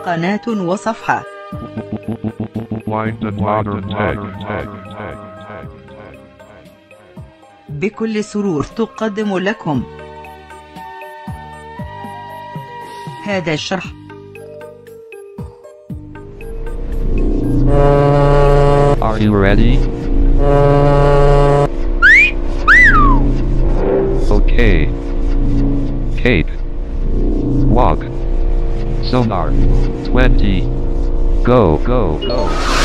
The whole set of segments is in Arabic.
قناة وصفحة. بكل سرور تقدم لكم هذا الشرح. Are you ready? Okay. Cape. Walk. Sonar. 20. Go, go, go.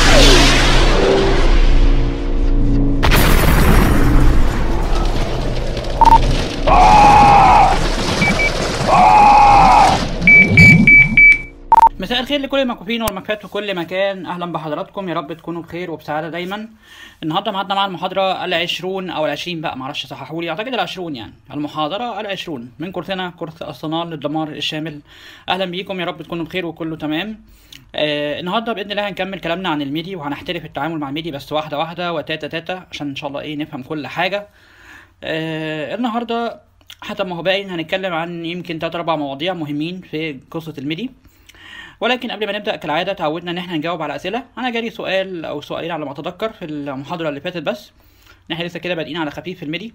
مساء الخير لكل المكفوفين والمكفات في كل مكان. اهلا بحضراتكم، يا رب تكونوا بخير وبسعاده دايما. النهارده معادنا مع المحاضره العشرون او العشرين بقى، معرفش صححوا لي، اعتقد العشرون، يعني المحاضره العشرون من كورسنا كورس الصناعه للدمار الشامل. اهلا بيكم، يا رب تكونوا بخير وكله تمام. النهارده باذن الله هنكمل كلامنا عن الميدي، وهنحترف التعامل مع الميدي بس واحده واحده وتاتا تاتا عشان ان شاء الله نفهم كل حاجه. النهارده حتى ما هو باين هنتكلم عن يمكن 3-4 مواضيع مهمين في قصه الميدي، ولكن قبل ما نبدا كالعاده تعودنا ان احنا نجاوب على اسئله. انا جالي سؤال او سؤالين على ما اتذكر في المحاضره اللي فاتت، بس احنا لسه كده بادئين على خفيف في الميدي،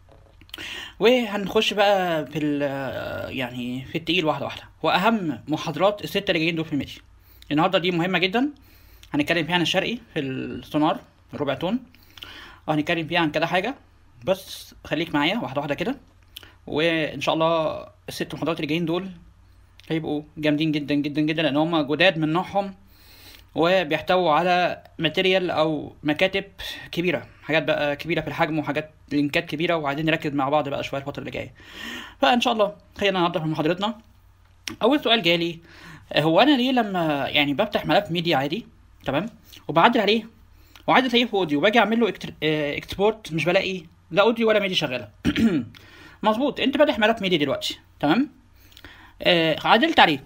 وهنخش بقى في يعني في التقيل واحده واحده. واهم محاضرات السته اللي جايين دول في الميدي النهارده دي مهمه جدا. هنتكلم فيها عن الشرقي في السونار الربع تون، وهنتكلم فيها عن كده حاجه، بس خليك معايا واحده واحده كده، وان شاء الله الست محاضرات اللي جايين دول هيبقوا جامدين جدا جدا جدا، لان هم جداد من نوعهم وبيحتووا على ماتيريال او مكاتب كبيره، حاجات بقى كبيره في الحجم وحاجات لينكات كبيره، وعايزين نركز مع بعض بقى شويه الفتره اللي جايه. فان شاء الله خلينا نبدا في محاضرتنا. اول سؤال جالي، هو انا ليه لما يعني بفتح ملف ميديا عادي تمام وبعدل عليه وعايز اسيفه اوديو باجي اعمل له اكسبورت مش بلاقي لا اوديو ولا ميدي شغاله؟ مظبوط، انت فاتح ملف ميديا دلوقتي تمام، عدلت عليه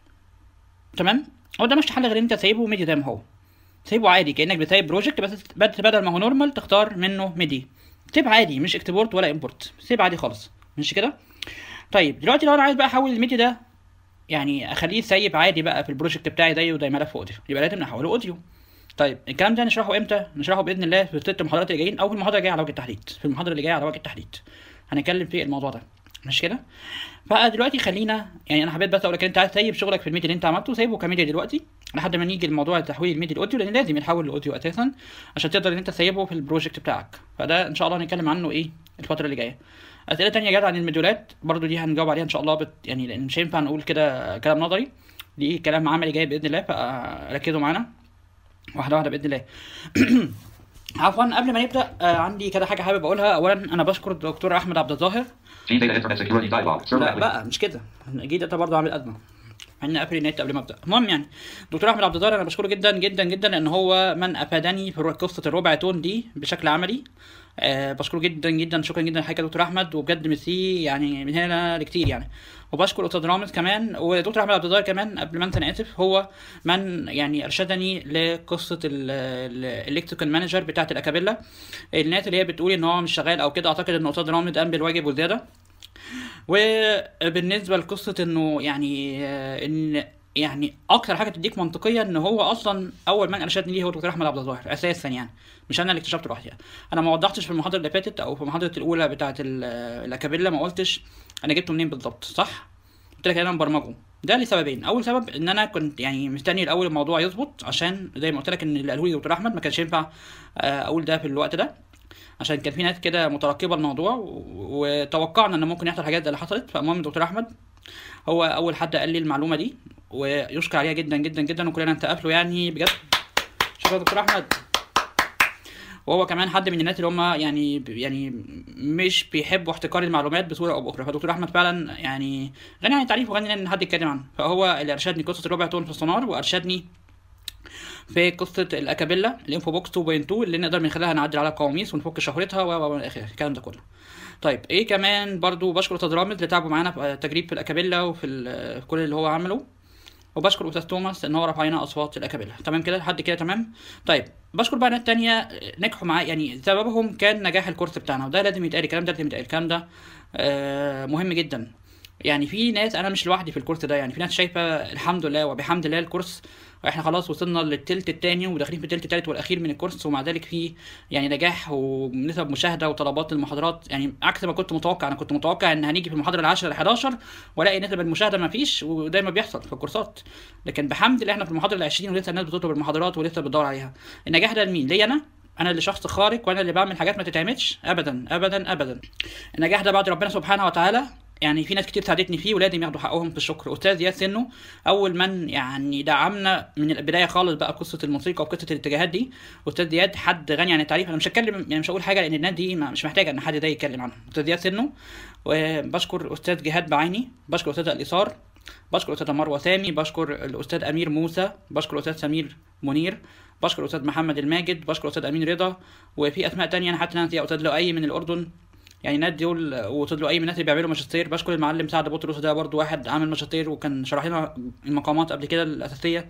تمام، هو ده مش حل غير انت سايبه ميدي زي ما هو، سايبه عادي كانك بتسيب بروجكت، بس بدل ما هو نورمال تختار منه ميدي، سيب عادي مش اكسبورت ولا امبورت، سيب عادي خالص، مش كده؟ طيب دلوقتي لو انا عايز بقى احول الميدي ده يعني اخليه سايب عادي بقى في البروجكت بتاعي زيه زي ملف اوديو، يبقى لازم نحوله اوديو. طيب الكلام ده نشرحه امتى؟ نشرحه باذن الله في الست محاضرات اللي جايين، او في المحاضره الجايه على وجه التحديد، في المحاضره اللي جايه على وجه التحديد هنتكلم في الموضوع ده، مش كده؟ فدلوقتي خلينا يعني انا حبيت بس اقول لك انت عايز تسيب شغلك في الميديا اللي انت عملته، سيبه كميديا دلوقتي لحد ما نيجي لموضوع تحويل الميديا الاوديو، لان لازم يتحول لاوديو اساسا عشان تقدر ان انت تسيبه في البروجكت بتاعك. فده ان شاء الله هنتكلم عنه الفتره اللي جايه. اسئله تانية جت عن المديولات برضو، دي هنجاوب عليها ان شاء الله يعني لان مش هينفع نقول كده كلام نظري، دي كلام عملي جاي باذن الله، فركزوا معانا واحده واحده باذن الله. عفوا قبل ما نبدا عندي كده حاجه حابب اقولها. اولا انا بشكر الدكتور احمد عبد الظاهر. لا بقى مش كده، اكيد انت برضه عامل ازمه ان قافل النت قبل ما ابدا. المهم يعني دكتور احمد عبد الظاهر انا بشكره جدا جدا جدا، لان هو من افادني في قصه الربع تون دي بشكل عملي. بشكره جدا جدا، شكرا جدا لحضرتك يا دكتور احمد، وبجد ميرسي يعني من هنا لكتير يعني. وبشكر استاذ رامز كمان، ودكتور احمد عبد الظاهر كمان قبل ما انسى انا اسف، هو من يعني ارشدني لقصه الالكتريكال مانجر بتاعه الاكابيلا. الناس اللي هي بتقول ان هو مش شغال او كده، اعتقد ان استاذ رامز قام بالواجب وزياده. وبالنسبه لقصه انه يعني ان يعني اكتر حاجه تديك منطقيه ان هو اصلا اول من ارشدني ليه هو دكتور احمد عبد الظاهر اساسا، يعني مش انا اللي اكتشفته لوحدي يعني. انا ما وضحتش في المحاضره اللي فاتت او في المحاضره الاولى بتاعه الاكابيلا، ما قلتش انا جبته منين بالظبط، صح؟ قلت لك انا مبرمجه، ده لسببين. اول سبب ان انا كنت يعني مستني الاول الموضوع يظبط، عشان زي ما قلت لك ان اللي قاله لي دكتور احمد ما كانش ينفع اقول ده في الوقت ده، عشان كان في ناس كده مترقبه الموضوع وتوقعنا ان ممكن يحصل حاجات زي اللي حصلت. فالمهم دكتور احمد هو اول حد قال لي المعلومه دي، ويشكر عليها جدا جدا جدا، وكلنا نتقابله يعني بجد. شكرا دكتور احمد. وهو كمان حد من الناس اللي هم يعني مش بيحبوا احتكار المعلومات بصوره او باخرى، فدكتور احمد فعلا يعني غني عن التعريف وغني ان حد يتكلم عنه. فهو اللي ارشدني قصه الربع تون في السونار، وارشدني في قصه الاكابيلا الانفو بوكس 2.2 اللي نقدر من خلالها نعدل على القواميس ونفك شهرتها والى اخره الكلام ده كله. طيب كمان برضو بشكر استاذ رامز اللي تعبوا معانا في التجريب في الاكابيلا وفي كل اللي هو عمله، وبشكر استاذ توماس ان هو رفع لنا اصوات الاكابيلا. تمام كده لحد كده تمام. طيب بشكر بقى ناس تانية نجحوا معايا، يعني سببهم كان نجاح الكورس بتاعنا، وده لازم يتقال، الكلام ده لازم يتقال، الكلام ده مهم جدا. يعني في ناس، انا مش لوحدي في الكورس ده، يعني في ناس شايفه الحمد لله وبحمد الله الكورس احنا خلاص وصلنا للتلت التاني وداخلين في التلت التالت والاخير من الكورس، ومع ذلك في يعني نجاح ونسب مشاهده وطلبات المحاضرات، يعني عكس ما كنت متوقع. انا كنت متوقع ان هنيجي في المحاضره العاشره ال 11 والاقي نسب المشاهده ما فيش، وده ما بيحصل في الكورسات. لكن بحمد الله احنا في المحاضره ال 20 ولسه الناس بتطلب المحاضرات ولسه بتدور عليها. النجاح ده لمين؟ ليا انا اللي شخص خارق وانا اللي بعمل حاجات ما تتعملش؟ ابدا ابدا ابدا. النجاح ده بعد ربنا سبحانه وتعالى. يعني في ناس كتير ساعدتني فيه ولازم ياخدوا حقهم في الشكر. استاذ زياد سنو اول من يعني دعمنا من البدايه خالص بقى قصه الموسيقى وقصه الاتجاهات دي. استاذ زياد حد غني عن التعريف، انا مش هتكلم يعني مش هقول حاجه لان الناس دي مش محتاجه ان حد ده يتكلم عنها. استاذ زياد سنو، وبشكر استاذ جهاد بعيني، بشكر استاذ اليسار، بشكر استاذ مروه سامي، بشكر الاستاذ امير موسى، بشكر الاستاذ سمير منير، بشكر الاستاذ محمد الماجد، بشكر الاستاذ امين رضا، وفي اسماء تانية انا حتى ناسي، استاذ لؤي من الاردن. يعني الناس دول واستاذ لؤي من الناس اللي بيعملوا ماجستير. بشكر المعلم سعد بطرس، ده برضو واحد عامل ماجستير وكان شرح لنا المقامات قبل كده الاساسيه.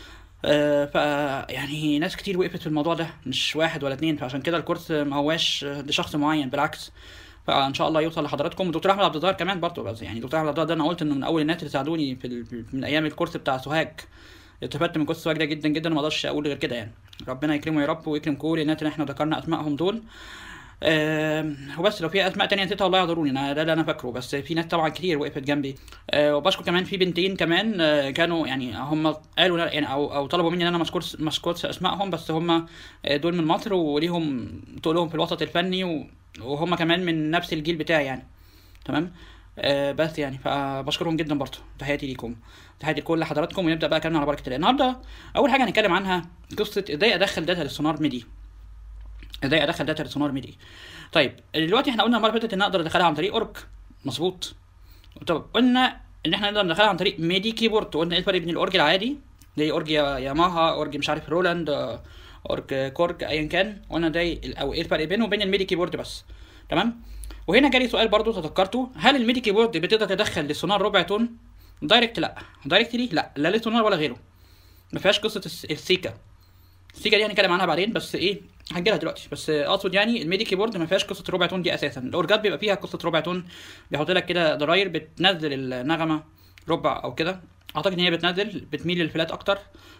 ف يعني ناس كتير وقفت في الموضوع ده، مش واحد ولا اتنين، فعشان كده الكورس ما هواش لشخص معين، بالعكس. فان شاء الله يوصل لحضراتكم. ودكتور احمد عبد الظاهر كمان برضو، بس يعني دكتور احمد عبد الظاهر ده انا قلت انه من اول الناس اللي ساعدوني من ايام الكورس بتاع سوهاج. استفدت من كورس سوهاج ده جدا جدا، وما اقدرش اقول غير كده. يعني ربنا يكرمه يا رب ويكرم كل الناس اللي احنا ذكرنا اسمائهم دول. وبس لو في اسماء تانية نسيتها والله يعذروني، انا ده اللي انا فاكره، بس في ناس طبعا كتير وقفت جنبي. وبشكر كمان في بنتين كمان كانوا يعني هم قالوا يعني او طلبوا مني ان انا مذكورش اسمائهم، بس هم دول من مصر وليهم تقولهم في الوسط الفني وهم كمان من نفس الجيل بتاعي يعني. تمام. بس يعني فبشكرهم جدا برضه. تحياتي ليكم، تحياتي لكل حضراتكم. ونبدا بقى كلامنا على بركه الله. النهارده اول حاجه هنتكلم عنها قصه ازاي ادخل داتا للسونار ميدي. ازاي ادخل داتا للسونار ميدي؟ طيب دلوقتي احنا قلنا المره اللي فاتت ان اقدر ادخلها عن طريق اورج، مظبوط. طب قلنا ان احنا نقدر ندخلها عن طريق ميدي كيبورد. وقلنا ايه الفرق بين الاورج العادي زي اورج ياماها، اورج مش عارف رولاند، اورج كورج، ايا كان. قلنا ده او ايه الفرق بينه وبين الميدي كيبورد بس. تمام. وهنا جالي سؤال برضو تذكرته، هل الميدي كيبورد بتقدر تدخل للسونار ربع تون دايركت؟ لا. دايركتلي لا للسونار ولا غيره. ما فيهاش قصه السيكا. السيكا دي هنتكلم عنها بعدين، بس ايه هنجيلها دلوقتي. بس اقصد يعني الميدي كيبورد ما فيهاش قصه ربع تون دي اساسا. الاورجات بيبقى فيها قصه ربع تون، بيحط لك كده زراير بتنزل النغمه ربع او كده. اعتقد ان هي بتميل للفلات اكتر.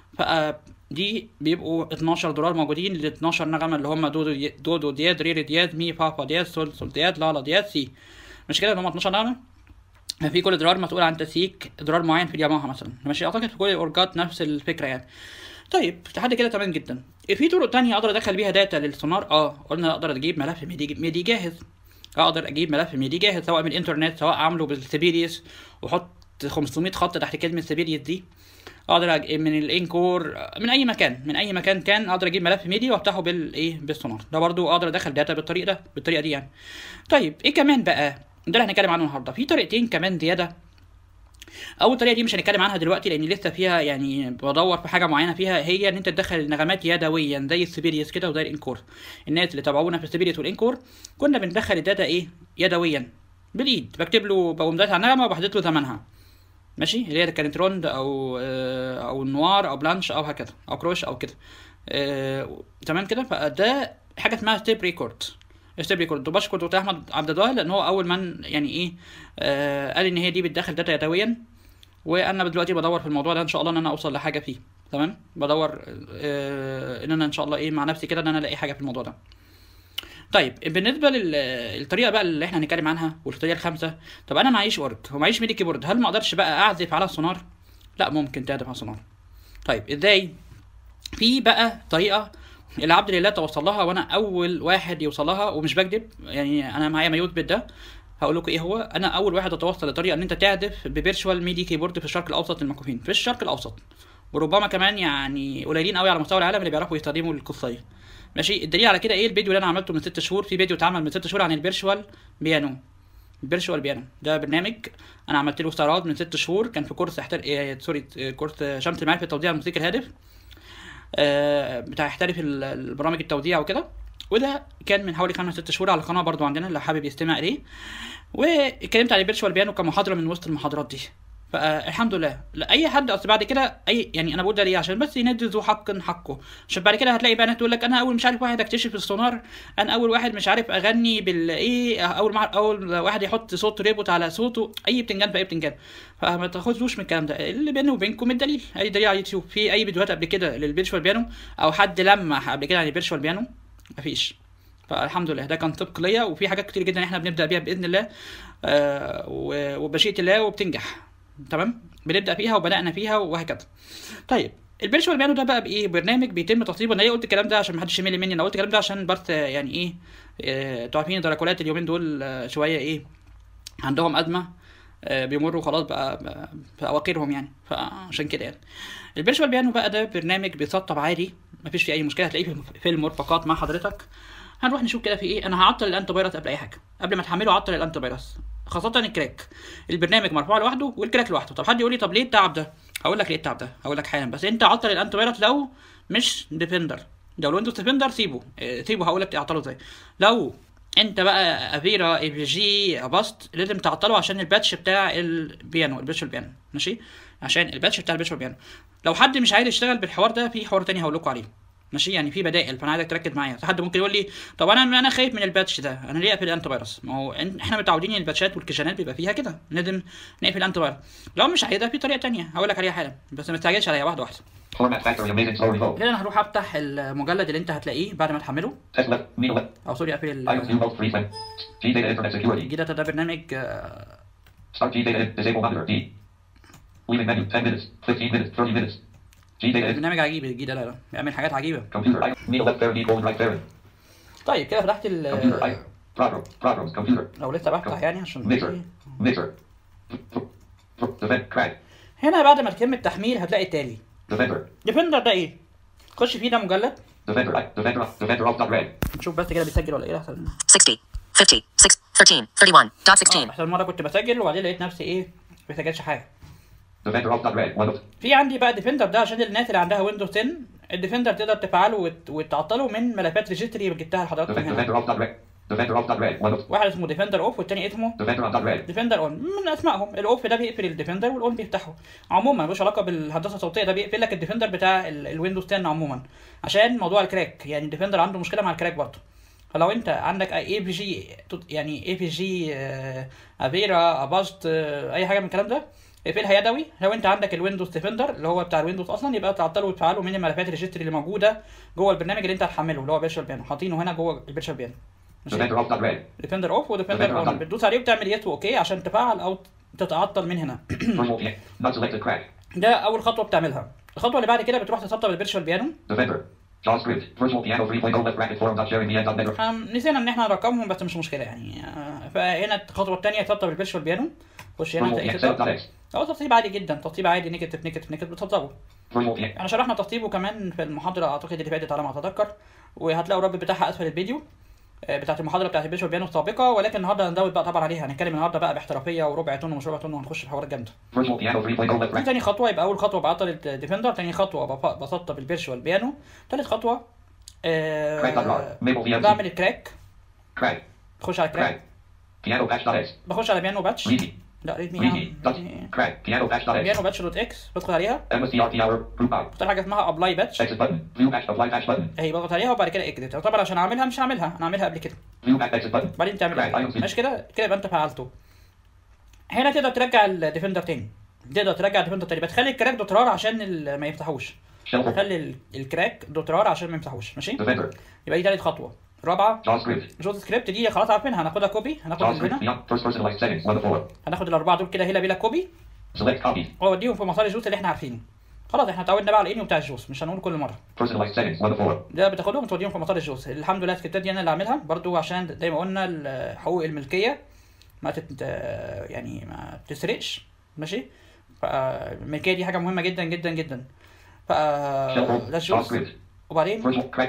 فدي بيبقوا $12 موجودين ل 12 نغمه اللي هم دو دياد، ري دياد، مي بابا دياد، سول دياد، لا دياد، سي. مش كده ان هم 12 نغمه؟ في كل زرار مسؤول عن تسييك زرار معين في الياماها مثلا. ماشي. اعتقد في كل الاورجات نفس الفكره يعني. طيب لحد كده تمام جدا. في طرق تانية اقدر ادخل بيها داتا للسونار. قلنا اقدر اجيب ملف ميدي جاهز. اقدر اجيب ملف ميدي جاهز سواء من الانترنت سواء اعمله بالسيبيريس واحط 500 خط تحت كلمه سيبيريس دي. اقدر من الانكور، من اي مكان كان اقدر اجيب ملف ميدي وافتحه بالسونار ده. برضو اقدر ادخل داتا بالطريقه دي يعني. طيب ايه كمان بقى؟ ده اللي هنتكلم عنه النهارده. في طريقتين كمان زياده. اول طريقه دي مش هنتكلم عنها دلوقتي لان لسه فيها يعني بدور في حاجه معينه فيها، هي ان انت تدخل النغمات يدويا زي السيبيريس كده وزي الانكور. الناس اللي تابعونا في السيبيريس والانكور كنا بندخل الداتا يدويا بالايد. بكتب له بقوم على النغمه وبحدد له ثمنها. ماشي. اللي هي كانت روند او نوار او بلانش او هكذا او كروش او كده. تمام كده. فده حاجه اسمها ستيب ريكورد. وبشكر دكتور احمد عبد الظاهر لان هو اول من يعني قال ان هي دي بتدخل داتا يدويا. وانا دلوقتي بدور في الموضوع ده ان شاء الله ان انا اوصل لحاجه فيه. تمام. بدور ان انا ان شاء الله مع نفسي كده ان انا الاقي حاجه في الموضوع ده. طيب بالنسبه للطريقه بقى اللي احنا هنتكلم عنها والطريقه الخامسه. طب انا معيش اورج ومعيش ميدي كيبورد، هل ما اقدرش بقى اعزف على السونار؟ لا ممكن تعزف على السونار. طيب ازاي؟ في بقى طريقه العبد لله توصل لها وانا اول واحد يوصل لها ومش بكذب. يعني انا معايا مايوت بيت ده هقول لكم ايه هو. انا اول واحد اتوصل لطريقه ان انت تعزف بفيرتشوال ميدي كيبورد في الشرق الاوسط للمكفوفين، في الشرق الاوسط، وربما كمان يعني قليلين قوي على مستوى العالم اللي بيعرفوا يستخدموا القصه دي. ماشي. الدليل على كده الفيديو اللي انا عملته من 6 شهور. في فيديو اتعمل من 6 شهور عن الفيرتشوال بيانو. ده برنامج انا عملت له استعراض من 6 شهور، كان في كورس كورس شمس المعارف في التوزيع الموسيقي الهادف بتاع يحترف البرامج التوزيع وكده. وده كان من حوالي 5-6 شهور على القناه برضو عندنا اللي حابب يستمع اليه. واتكلمت عن الفيرتشوال بيانو كمحاضره من وسط المحاضرات دي. فالحمد لله. اي حد اصل بعد كده يعني انا بقول ده ليه؟ عشان بس يندي ذو حق حقه. عشان بعد كده هتلاقي بنات تقول لك انا اول مش عارف واحد اكتشف السونار، انا اول واحد مش عارف اغني بالايه، اول واحد يحط صوت ريبوت على صوته، اي بتنجان في اي بتنجان. فما تاخدوش من الكلام ده، اللي بيني وبينكم الدليل، اي دليل على اليوتيوب في اي فيديوهات قبل كده للفيرتشوال بيانو او حد لمح قبل كده عن الفيرتشوال بيانو؟ مفيش. فالحمد لله ده كان طبق ليا، وفي حاجات كتير جدا احنا بنبدا بيها باذن الله وبشيئه الله وبتنجح. تمام، بنبدا فيها وبدانا فيها وهكذا. طيب الفيرتشوال بيانو ده بقى بايه؟ برنامج بيتم تطبيقه. انا ليه قلت الكلام ده؟ عشان محدش يمل مني. انا قلت الكلام ده عشان برت يعني ايه، انتوا عارفين الدراكولات اليومين دول شويه ايه، عندهم ازمه، بيمروا خلاص بقى في اواخرهم يعني، فعشان كده يعني. الفيرتشوال بيانو بقى ده برنامج بيسطب عادي، مفيش فيه اي مشكله، هتلاقيه في المرفقات مع حضرتك. هنروح نشوف كده في ايه. انا هعطل الانتي فيروس قبل اي حاجه، قبل ما تحمله عطل الانتي فيروس، خاصه الكراك. البرنامج مرفوع لوحده والكراك لوحده. طب حد يقول لي طب ليه التعب ده؟ هقول لك ليه التعب ده، هقول لك حالا. بس انت عطل الانتي فيروس لو مش ديفندر، لو الويندوز ديفندر سيبه هقول لك تعطله ازاي. لو انت بقى افيرا اي في جي اباست لازم تعطله عشان الباتش بتاع البيانو، الفيرتشوال بيانو، ماشي، عشان الباتش بتاع الفيرتشوال بيانو. لو حد مش عايز يشتغل بالحوار ده، في حوار تاني هقول لكم عليه، ماشي، يعني في بدائل. فانا عايزك تركز معايا. حد ممكن يقول لي طب انا خايف من الباتش ده، انا ليه اقفل الانتي فيروس؟ ما هو احنا متعودين الباتشات والكيشنات بيبقى فيها كده، لازم نقفل الانتي فيروس. لو مش عايزها في طريقه تانية هقول لك عليها حالا، بس ما تستعجلش عليا، واحده واحده. كده انا هروح افتح المجلد اللي انت هتلاقيه بعد ما تحمله، او سوري اقفل الجديد ده برنامج برنامج عجيب الجديد ده، بيعمل حاجات عجيبه. طيب كده فتحت لو لسه بفتح يعني عشان هنا بعد ما تتم التحميل هتلاقي التالي ديفندر. ده ايه؟ خش فيه، ده مجلد نشوف بس كده بيسجل ولا ايه. 60 50 6 13 31.16 احسن مره كنت بسجل وبعدين لقيت نفسي ايه ما بيسجلش حاجه. في عندي بقى ديفندر ده عشان الناس اللي عندها ويندوز 10. الديفندر تقدر تفعله وتعطله من ملفات ريجستري جبتها لحضراتكم هنا. واحد اسمه ديفندر اوف والتاني اسمه ديفندر اون. من اسمائهم الاوف ده بيقفل الديفندر والاون بيفتحه. عموما ملوش علاقه بالهندسه الصوتيه، ده بيقفل لك الديفندر بتاع الويندوز 10 عموما عشان موضوع الكراك. يعني الديفندر عنده مشكله مع الكراك برضه. فلو انت عندك اي في جي يعني اي في جي افيرا اباست اي حاجه من الكلام ده اقفلها يدوي. لو انت عندك الويندوز ديفندر اللي هو بتاع الويندوز اصلا يبقى تعطله وتفعله من الملفات الريجستري اللي موجوده جوه البرنامج اللي انت هتحمله اللي هو فيرتشوال بيانو، حاطينه هنا جوه الفيرتشوال بيانو. ديفندر اوف وديفندر اون بتدوس عليه وبتعمل يس واوكي عشان تفعل او تتعطل من هنا. ده اول خطوه بتعملها. الخطوه اللي بعد كده بتروح تسطب الفيرتشوال بيانو. نسينا ان احنا نرقمهم بس مش مشكله يعني. فهنا الخطوه الثانيه تسطب الفيرتشوال بيانو. خش هنا تلاقي تسطيب عادي جدا، تسطيب عادي نيجاتيف بتسطبه. احنا شرحنا تسطيبه كمان في المحاضره اعتقد اللي فاتت على ما اتذكر، وهتلاقوا الرابط بتاعها اسفل الفيديو بتاعت المحاضره بتاعت الفيرتشوال بيانو السابقه. ولكن النهارده هنزود بقى طبعا عليها، هنتكلم النهارده بقى باحترافيه وربع طن ومش ربع طن وهنخش في حوارات جامده. دي تاني خطوه. يبقى اول خطوه بعطل الديفندر، تاني خطوه بسطب الفيرتشوال بيانو، تالت خطوه بعمل الكراك. بخش على الكراك، بخش على بيانو باتش. لا ريدمي بيانو باتش دوت اكس، بدخل عليها بختار حاجه اسمها ابلاي باتش اهي، بضغط عليها وبعد كده اكزيت. طبعا عشان اعملها مش هعملها، انا هعملها قبل كده بعدين تعمل ماشي كده يبقى انت فعلته. هنا تقدر ترجع الديفندر تاني، بتخلي الكراك دوت رار عشان ما يفتحوش، بخلي الكراك دوت رار عشان ما يفتحوش. ماشي، يبقى دي تالت خطوه. رابعه جافا سكريبت، دي خلاص عارفينها، هناخدها كوبي، هناخد الاربعه دول كده هنا بلا كوبي واوديهم في مسار الجوس اللي احنا عارفينه. خلاص احنا اتعودنا بقى على الانيو بتاع الجوس، مش هنقول كل مره. ده بتاخدهم وتوديهم في مسار الجوس. الحمد لله السكريبتات دي انا اللي عاملها برضو عشان زي ما قلنا حقوق الملكيه ما يعني ما تسرقش. ماشي، فالملكيه دي حاجه مهمه جدا جدا جدا. ده الجوس. وبعدين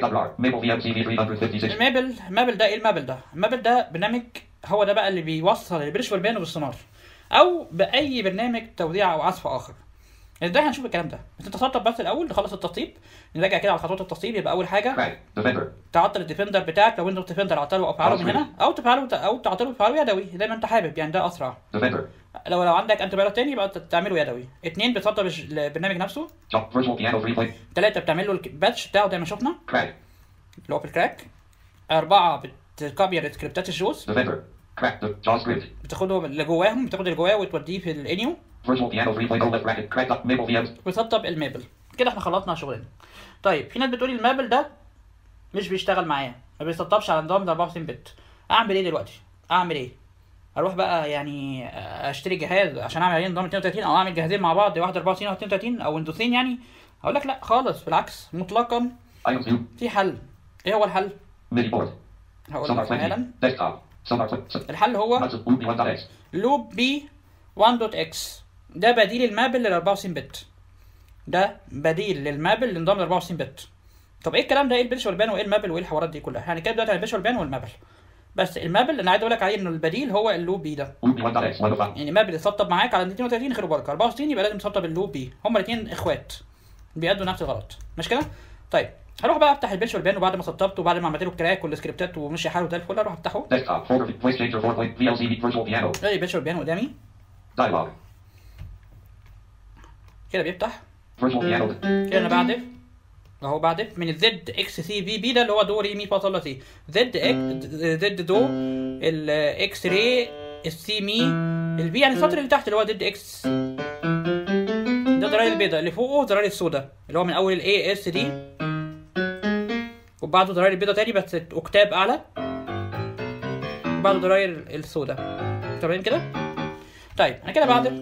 المابل ده ايه؟ المابل ده برنامج، هو ده بقى اللي بيوصل الفيرتشوال بيانو بالسونار او باي برنامج توزيع او عزف اخر. ازاي هنشوف الكلام ده؟ انت تسطب بس الاول، نخلص التسطيب، نراجع كده على خطوات التسطيب. يبقى اول حاجه تعطل الديفندر بتاعك، لو ويندوز ديفندر عطله او فعله من هنا، او تعطله وتفعله يدوي زي ما انت حابب، يعني ده اسرع. لو عندك انتي فيروس تاني يبقى تعمله يدوي. 2 بتسطب البرنامج نفسه. Virtual piano 3. 3 بتعمل له الباتش بتاعه زي ما شفنا Crack. اللي هو في الكراك. 4 بتكبر سكريبتات الجوز. Defender. Crack the JavaScript. بتاخدهم اللي جواهم، بتاخد اللي جواه وتوديه في الانيو. Virtual piano 3.0 left bracket. Crack up Maple VMs. بتسطب المابل. كده احنا خلصنا شغلنا. طيب في ناس بتقولي المابل ده مش بيشتغل معايا، ما بيسطبش على نظام 64 بت. اعمل ايه دلوقتي؟ اعمل ايه؟ اروح بقى يعني اشتري جهاز عشان اعمل عليه نظام 32 او اعمل جهازين مع بعض، واحد 64 او 32 او ويندوزين يعني؟ هقول لك لا خالص، بالعكس مطلقا في حل. ايه هو الحل؟ MIDI board. هقول لك حالا. Desktop. الحل هو لوب بي 1.x. ده بديل المابل لل 64 بت. ده بديل للمابل لنظام ال 64 بت. طب ايه الكلام ده؟ ايه الفيرتشوال بان وايه المابل وايه الحوارات دي كلها؟ يعني كده دلوقتي عن الفيرتشوال بان والمابل. بس المابل انا عايز اقول لك عليه انه البديل هو اللوب بي ده. يعني مابل يتسطب معاك على 32 خير وبركه، 64 يبقى لازم تسطب اللوب بي. هما الاثنين اخوات بيأدوا نفس الغلط، مش كده؟ طيب هروح بقى افتح الفيرتشوال بان، وبعد ما سطبته وبعد ما عملت له كراك والسكريبتات ومشي حاله زي الفل اروح افتحه. Desktop folder voice changer 4.VLC virtual piano. الاقي الفيرتشوال بان قدامي. Dialog. كده بيفتح. Virtual piano. كده انا بعدف اهو، بعدف من الزد اكس سي في بي ده اللي هو دو ري مي فا صول لا سي. زد دو، الاكس ري، السي مي، البي يعني السطر اللي تحت اللي هو زد اكس. ده زراير البيضاء، اللي فوقه زراير السودا اللي هو من اول الاي اس دي، وبعده زراير البيضاء تاني بس اوكتاب اعلى، وبعده زراير السودا. تمام كده؟ طيب انا كده بعدف.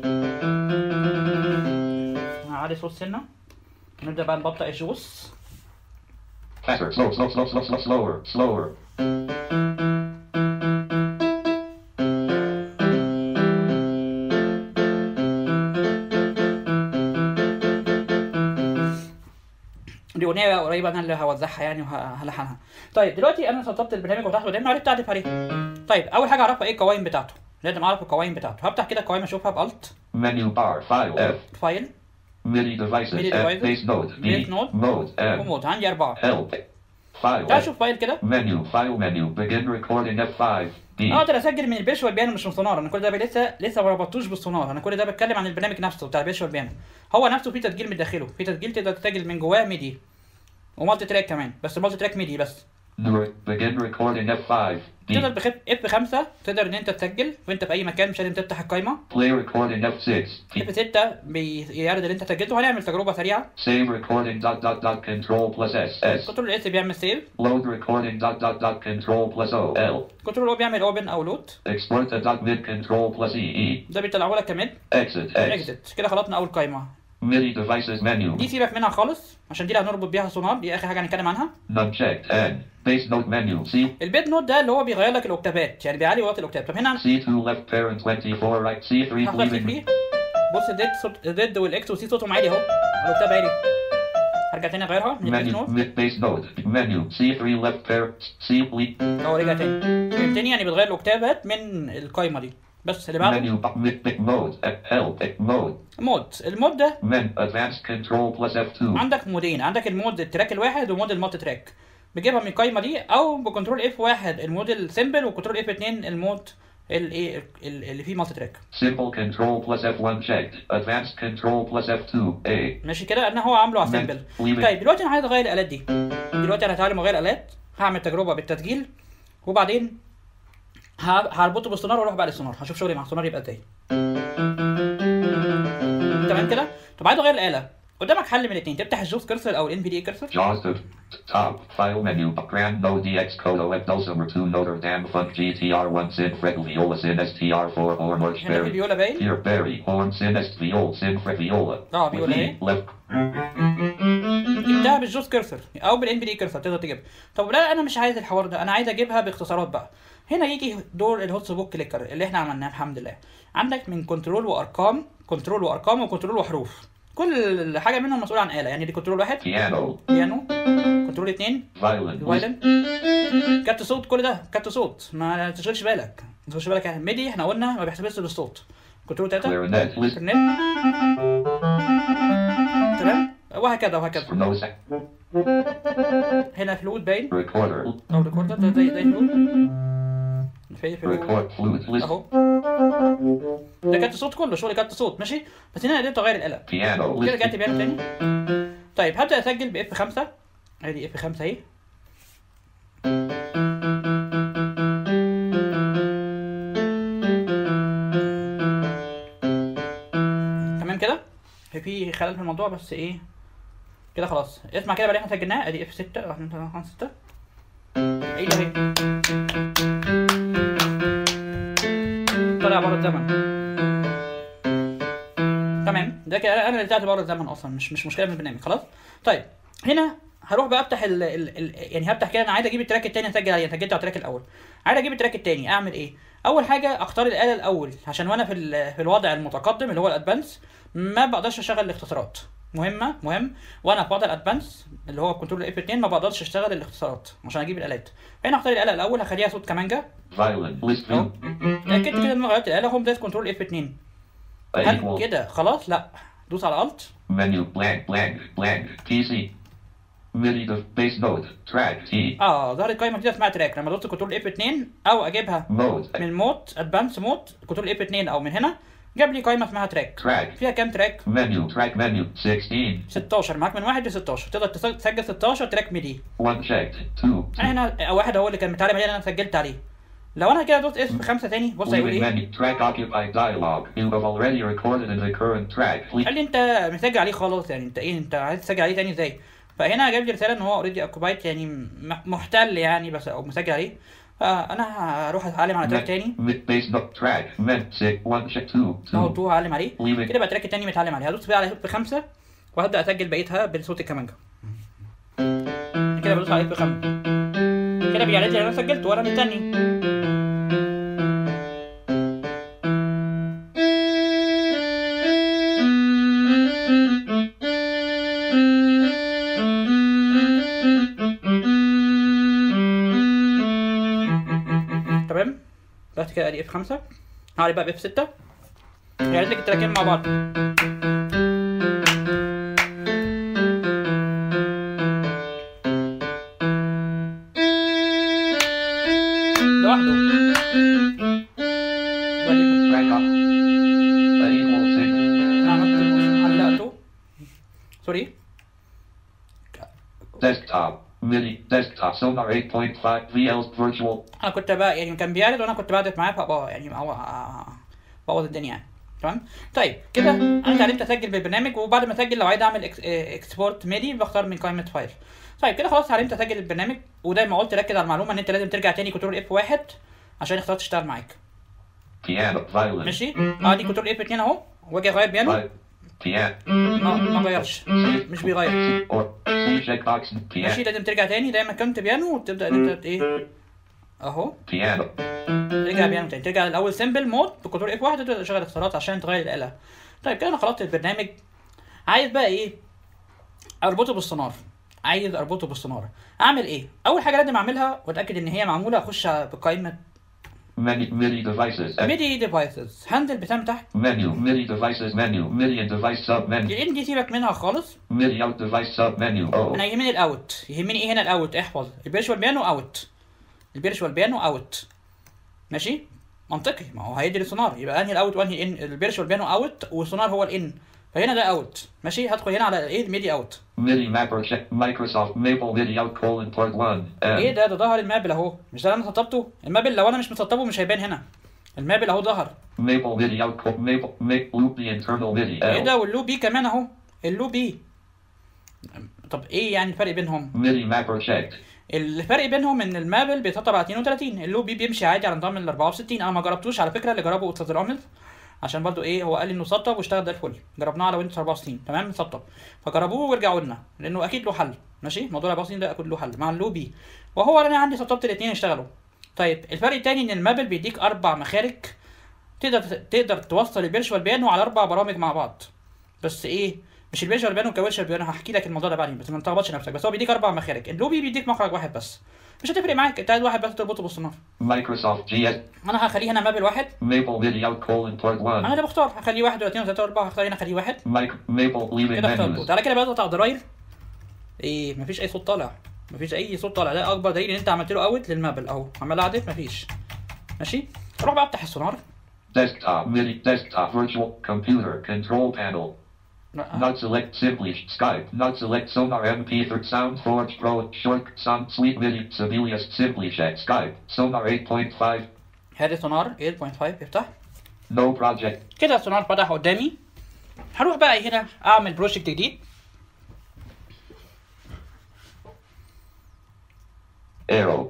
هعلي صوت سنه. نبدأ بقى نبطئ الجوز. Faster, slower. دي أغنية بقى قريبة أنا اللي هوزعها يعني وهلحنها. طيب دلوقتي أنا سطبت البرنامج وفتحته قدامي وعرفت أعرف عليه. طيب أول حاجة أعرفها إيه القوائم بتاعته. لازم أعرف القوائم بتاعته. هفتح كده القوائم أشوفها بألت. Menu bar file F. فايل. MIDI devices F. Base node B. Mode M. ومود عندي 4. Help. File. تعال شوف فايل كده. File menu. Begin recording F5. D. اقدر اسجل من الفيرتشوال بيانو مش من سونار. انا كل ده لسه ما ربطتوش بالسونار. انا كل ده بتكلم عن البرنامج نفسه بتاع الفيرتشوال بيانو. هو نفسه فيه تسجيل من داخله، في تسجيل تقدر تسجل من جواه ميدي ومالتي تراك كمان، بس مالتي تراك ميدي بس. Begin recording F5. D. تقدر بخف F5 تقدر ان انت تسجل وانت في اي مكان، مش لازم تفتح القايمه. Play recording F6. F6 بيعرض اللي انت سجلته. هنعمل تجربه سريعه. Save recording control plus S. كنترول اس بيعمل سيف. Load recording control plus O L. كنترول او بيعمل اوبن او لود. Export mid control plus E. ده بيطلعه لك كمان. Exit. اكزيت. كده خلصنا اول قايمه. MIDI devices menu. دي سيبك منها خالص عشان دي اللي هنربط بيها سونار. دي اخر حاجه هنتكلم عنها. None checked. N. Base note menu. C. البيت نوت ده اللي هو بيغير لك الاوكتافات، يعني بيعلي وقت الاوكتاف. طب هنا C2 left parent 24 right. C3 هختار سي 3. بص الزد والاكس والسي صوتهم عالي اهو، الاوكتاف عالي. هرجع تاني اغيرها من البيت نوت. Base note menu. C3 left parent. C bleep. اهو رجع تاني. فهمتني؟ يعني بتغير الاوكتافات من القايمه دي. بس اللي بعده mode help مود. المود ده advanced control plus F2. عندك مودين، عندك المود التراك الواحد ومود المالتي تراك. بتجيبها من القايمه دي، او بكنترول F1 المود السمبل وكنترول F2 المود اللي فيه مالتي تراك. simple control plus F1 checked. advanced control plus F2 A. ماشي كده ان هو عامله على سمبل. طيب دلوقتي انا عايز اغير الالات دي. دلوقتي انا هتعلم اغير الالات. هعمل تجربه بالتسجيل وبعدين هربطه بالسونار واروح بقى للسونار. هشوف شغلي مع السونار يبقى ازاي. تمام كده؟ طب عايز اغير الاله. قدامك حل من الاثنين، تفتح الجوز كرسر او الان في دي كرسر. JAWS top file menu grand node dx colo f dulcimer 2 notre dame funk gtr1 sin freckle viola sin str4 or north هنا في فيولا باين. here berry horn sin est viol sin fret viola. فيولا ايه؟ left. جبتها بالجوز كرسر او بالان في دي كرسر تقدر تجيبها. طب لا انا مش عايز الحوار ده، انا عايز اجيبها باختصارات بقى. هنا يجي دور الهوتس بوك كليكر اللي احنا عملناه الحمد لله. عندك من كنترول وارقام، كنترول وارقام وكنترول وحروف. كل حاجه منهم مسؤول عن آلة. يعني دي كنترول 1 بيانو، كنترول 2 فايولين، كارت صوت. كل ده كارت صوت، ما تشغلش بالك يعني ميدي احنا قلنا ما بيحسبش بالصوت. كنترول 3 كلارينيت. تمام وهكذا هنا فلوت باين ريكوردر او ريكوردر ده زي فلوت. في اهو ده كارت الصوت كله شغل كارت الصوت ماشي. بس هنا قدرت اغير الآلة Piano كده. رجعت listed. بيانو تاني. طيب هبدأ اسجل ب F5. ادي F5 اهي. تمام كده. في خلل في الموضوع بس ايه كده خلاص. اسمع كده بقى احنا سجلناه. ادي F6 6 ايه ده اهي طلع بره الزمن. تمام ده كده انا اللي طلعت بره الزمن اصلا، مش مشكله من البرنامج خلاص. طيب هنا هروح بقى افتح يعني هفتح كده. انا عايز اجيب التراك التاني اسجل عليه. سجلت على التراك الاول، عايز اجيب التراك التاني. اعمل ايه؟ اول حاجه اختار الاله الاول عشان وانا في الوضع المتقدم اللي هو الادفانس ما بقدرش اشغل الاختصارات. مهم وانا في وضع الادفانس اللي هو كنترول F2 ما بقدرش اشتغل الاختصارات عشان اجيب الالات. فهنا اختار الاله الاول هخليها صوت كمانجا. Violin list اهو view. اتاكدت كده ان انا غيرت الاله. هوم دايس كنترول F2. هل Equal. كده خلاص؟ لا دوس على الت. Menu blank. PC. MIDI the base note. Track T. ظهرت قائمه جديده اسمها تراك. لما دوست كنترول F2 او اجيبها Mode. من مود ادفانس مود كنترول F2 او من هنا جاب لي قائمه اسمها تراك. Track. فيها كام تراك؟ Menu. Track menu. 16. 16. معاك من 1 ل 16 تقدر تسجل 16 تراك ميدي. 1 checked. 2. انا هنا واحد هو اللي كان متعلم عليه انا سجلت عليه. لو انا كده دوست F5 تاني بص هيقول Leaving ايه؟ menu. Track occupied dialog. You have already recorded in the current track. Please. قال لي انت مسجل عليه خلاص. يعني انت ايه؟ انت عايز تسجل عليه تاني ازاي؟ فهنا جاب لي رساله ان هو اوريدي اوكوبايد يعني محتل يعني بس او مسجل عليه. فانا هروح اتعلم على تراك تاني. Base note. Track. Med 6. 1 check 2. اهو 2. 2 هعلم عليه Leaving. كده بقى التراك التاني متعلم عليه. هدوس بقى على F5 وهبدا اسجل بقيتها بصوت الكمانجا. كده بدوس على F5 كده بيعرض لي انا سجلت وانا مستني. تمام بس كده ادي F5. هعلي بقى F6 يعرض لك التراكين مع بعض. لوحده. Track up. Equal 6. انا عملت علقته سوري. Desktop. MIDI. Desktop. Sonar 8.5 VL's virtual. انا كنت بقى يعني كان بيعرض وانا كنت بعدت معاه فبقى يعني بوظ الدنيا يعني. تمام. طيب كده انا اتعلمت اسجل بالبرنامج. وبعد ما اسجل لو عايز اعمل اكسبورت ميدي بختار من قائمه فايل. طيب كده خلاص اتعلمت اسجل البرنامج. وزي ما قلت ركز على المعلومه ان انت لازم ترجع تاني كنترول F1 عشان الاختيارات تشتغل معاك. Piano. Violin. ماشي. دي كنترول F2 اهو. واجي اغير بيانو. Piano. ما غيرش مش بيغير. Or C checkbox. ماشي. Piano. لازم ترجع تاني زي ما كنت بيانو وتبدا انت ايه اهو. Piano. ترجع بيانو تاني. ترجع الاول سمبل مود بكنترول F1 تبدا تشغل الاختيارات عشان تغير الاله. طيب كده انا خلصت البرنامج. عايز بقى ايه؟ اربطه بالسونار. اعمل ايه؟ اول حاجه لازم اعملها واتاكد ان هي معموله. اخش بقائمه MIDI devices. ميدي ديفايسز. هاندل بتاع من تحت. MIDI devices menu. MIDI and device sub menu. الان دي سيبك منها خالص. MIDI out device sub menu. انا يهمني الاوت. يهمني ايه هنا الاوت؟ احفظ الفيرتشوال بيانو اوت. ماشي منطقي. ما هو هيدي السونار يبقى انهي الاوت وانهي الان. الفيرتشوال بيانو اوت والسونار هو الان. فهنا ده اوت. ماشي. هدخل هنا على ايه؟ الميدي اوت. MIDI mapper check. Microsoft Maple MIDI out colon port 1. ايه ده ظهر المابل اهو. مش ده اللي انا سطبته؟ المابل لو انا مش مسطبه مش هيبان هنا. المابل اهو ظهر. Maple MIDI out make loop the internal MIDI. ايه ده؟ واللو بي كمان اهو. اللو بي. طب ايه يعني الفرق بينهم؟ MIDI mapper checked. الفرق بينهم ان المابل بيتسطب على 32. اللو بي بيمشي عادي على نظام ال 64. انا ما جربتوش على فكره. اللي جربه استاذ رامز عشان برضو ايه هو قال لي انه سطب واشتغل زي الفل. جربناه على ويندوز 64 تمام مسطب. فجربوه وارجعوا لنا لانه اكيد له حل. ماشي. موضوع 64 ده اكيد له حل مع اللو بي. وهو انا عندي سطبت الاثنين اشتغلوا. طيب الفرق الثاني ان المابل بيديك 4 مخارج. تقدر توصل الفيرتشوال بيانو على 4 برامج مع بعض. بس ايه مش الفيرتشوال بيانو كفيرتشوال بيانو. هحكي لك الموضوع ده بعدين بس ما تلخبطش نفسك. بس هو بيديك 4 مخارج. اللو بي بيديك مخرج واحد بس. مش هتفرق معاك. انت عايز واحد بس تربطه بالسونار. Microsoft GS. انا هخليه هنا مابل واحد. Maple MIDI out colon port 1. انا اللي بختار. هخليه 1 و2 و3 و4. هختار هنا خليه واحد. Maple leaving كده اخترته. menus. تعالى كده بقى اضغط على الزراير. ايه مفيش اي صوت طالع. ده اكبر دليل ان انت عملت له اوت للمابل اهو. عمال اعدل مفيش. ماشي. اروح بقى افتح السونار. Desktop MIDI. Desktop virtual computer control panel. لا Not select simply Skype. Not select Sonar MP3 SoundForge Pro Short Sound Suite MIDI. Sibelius Simply Check Skype. Sonar 8.5. هادي سونار 8.5 افتح. No project. كده السونار فتح قدامي. هروح بقى هنا اعمل بروجكت جديد. Arrow.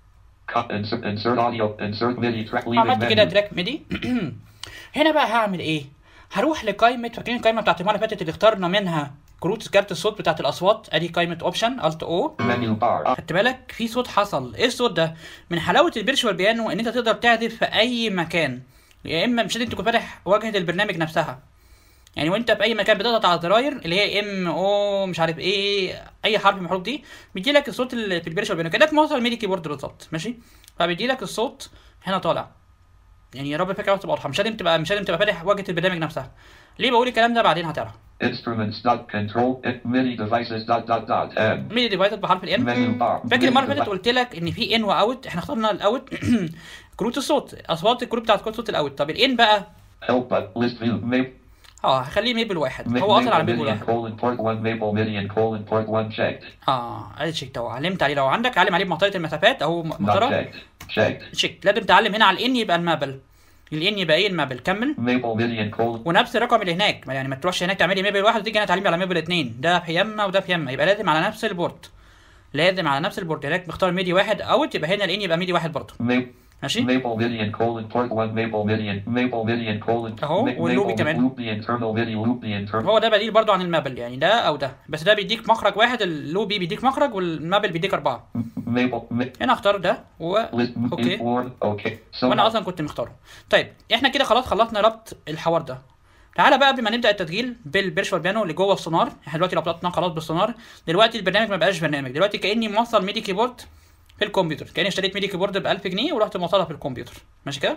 Insert audio. Insert MIDI track. Leaving عملت كده menu. تراك ميدي. هنا بقى هعمل ايه؟ هروح لقائمة، فاكرين القائمة بتاعت المرة اللي فاتت اللي اخترنا منها كروت كارت الصوت بتاعت الأصوات؟ ادي قائمة اوبشن الت او. Menu bar. خدت بالك في صوت حصل، ايه الصوت ده؟ من حلاوة الفيرتشوال بيانو ان انت تقدر تعزف في أي مكان، يا اما مش لازم تكون فاتح واجهة البرنامج نفسها. يعني وانت في اي مكان بتضغط على الزراير اللي هي ام او مش عارف ايه، اي حرف من الحروف دي بيدي لك الصوت اللي في الفيرتشوال بيانو كانك موصل ميدي كيبورد بالظبط، ماشي؟ فبيدي لك الصوت هنا طالع. يعني يا رب الفكره تبقى واضحه، مش لازم تبقى فاتح واجهه البرنامج نفسها. ليه بقول الكلام ده؟ بعدين هتعرف. Instruments.control MIDI devices .m. ميدي ديفايسز بحرف الان. Menu bar. فاكر المره اللي فاتت قلت لك ان في ان واوت، احنا اخترنا الاوت كروت الصوت، اصوات الكروت بتاعت كروت صوت الاوت. طب الان بقى Help but list view. هخليه ميبل واحد، هو اصلا على ميبل واحد. Port 1 Maple MIDI and port 1 checked. ادي تشيك اهو، علمت عليه. لو عندك علم عليه بمطرة المسافات اهو Not مسطره checked. تشيك. لازم تعلم هنا على الان يبقى المابل، الان يبقى ايه المابل. كمل. Maple MIDI and ونفس الرقم اللي هناك، يعني ما تروحش هناك تعملي ميبل واحد وتيجي هنا تعلمي على ميبل اتنين، ده في يمه وده في يمه، يبقى لازم على نفس البورت، لازم على نفس البورت. هناك بختار ميدي واحد اوت، يبقى هنا الان يبقى ميدي واحد برضه، ماشي؟ Maple MIDI and port 1 Maple MIDI and اهو واللوبي كمان. loop the internal. هو ده بديل برضه عن المابل، يعني ده او ده، بس ده بيديك مخرج واحد، اللوبي بيديك مخرج والمابل بيديك 4. هنا اختار ده اوكي، وانا اصلا كنت مختاره. طيب احنا كده خلاص خلصنا ربط الحوار ده. تعالى بقى قبل ما نبدا التسجيل بالفيرتشوال بيانو اللي جوه السونار، احنا دلوقتي ربطنا خلاص بالسونار. دلوقتي البرنامج ما بقاش برنامج، دلوقتي كاني موصل ميدي كيبورد في الكمبيوتر، كاني اشتريت ميدي كيبورد ب 1000 جنيه ورحت موصلها في الكمبيوتر، ماشي كده؟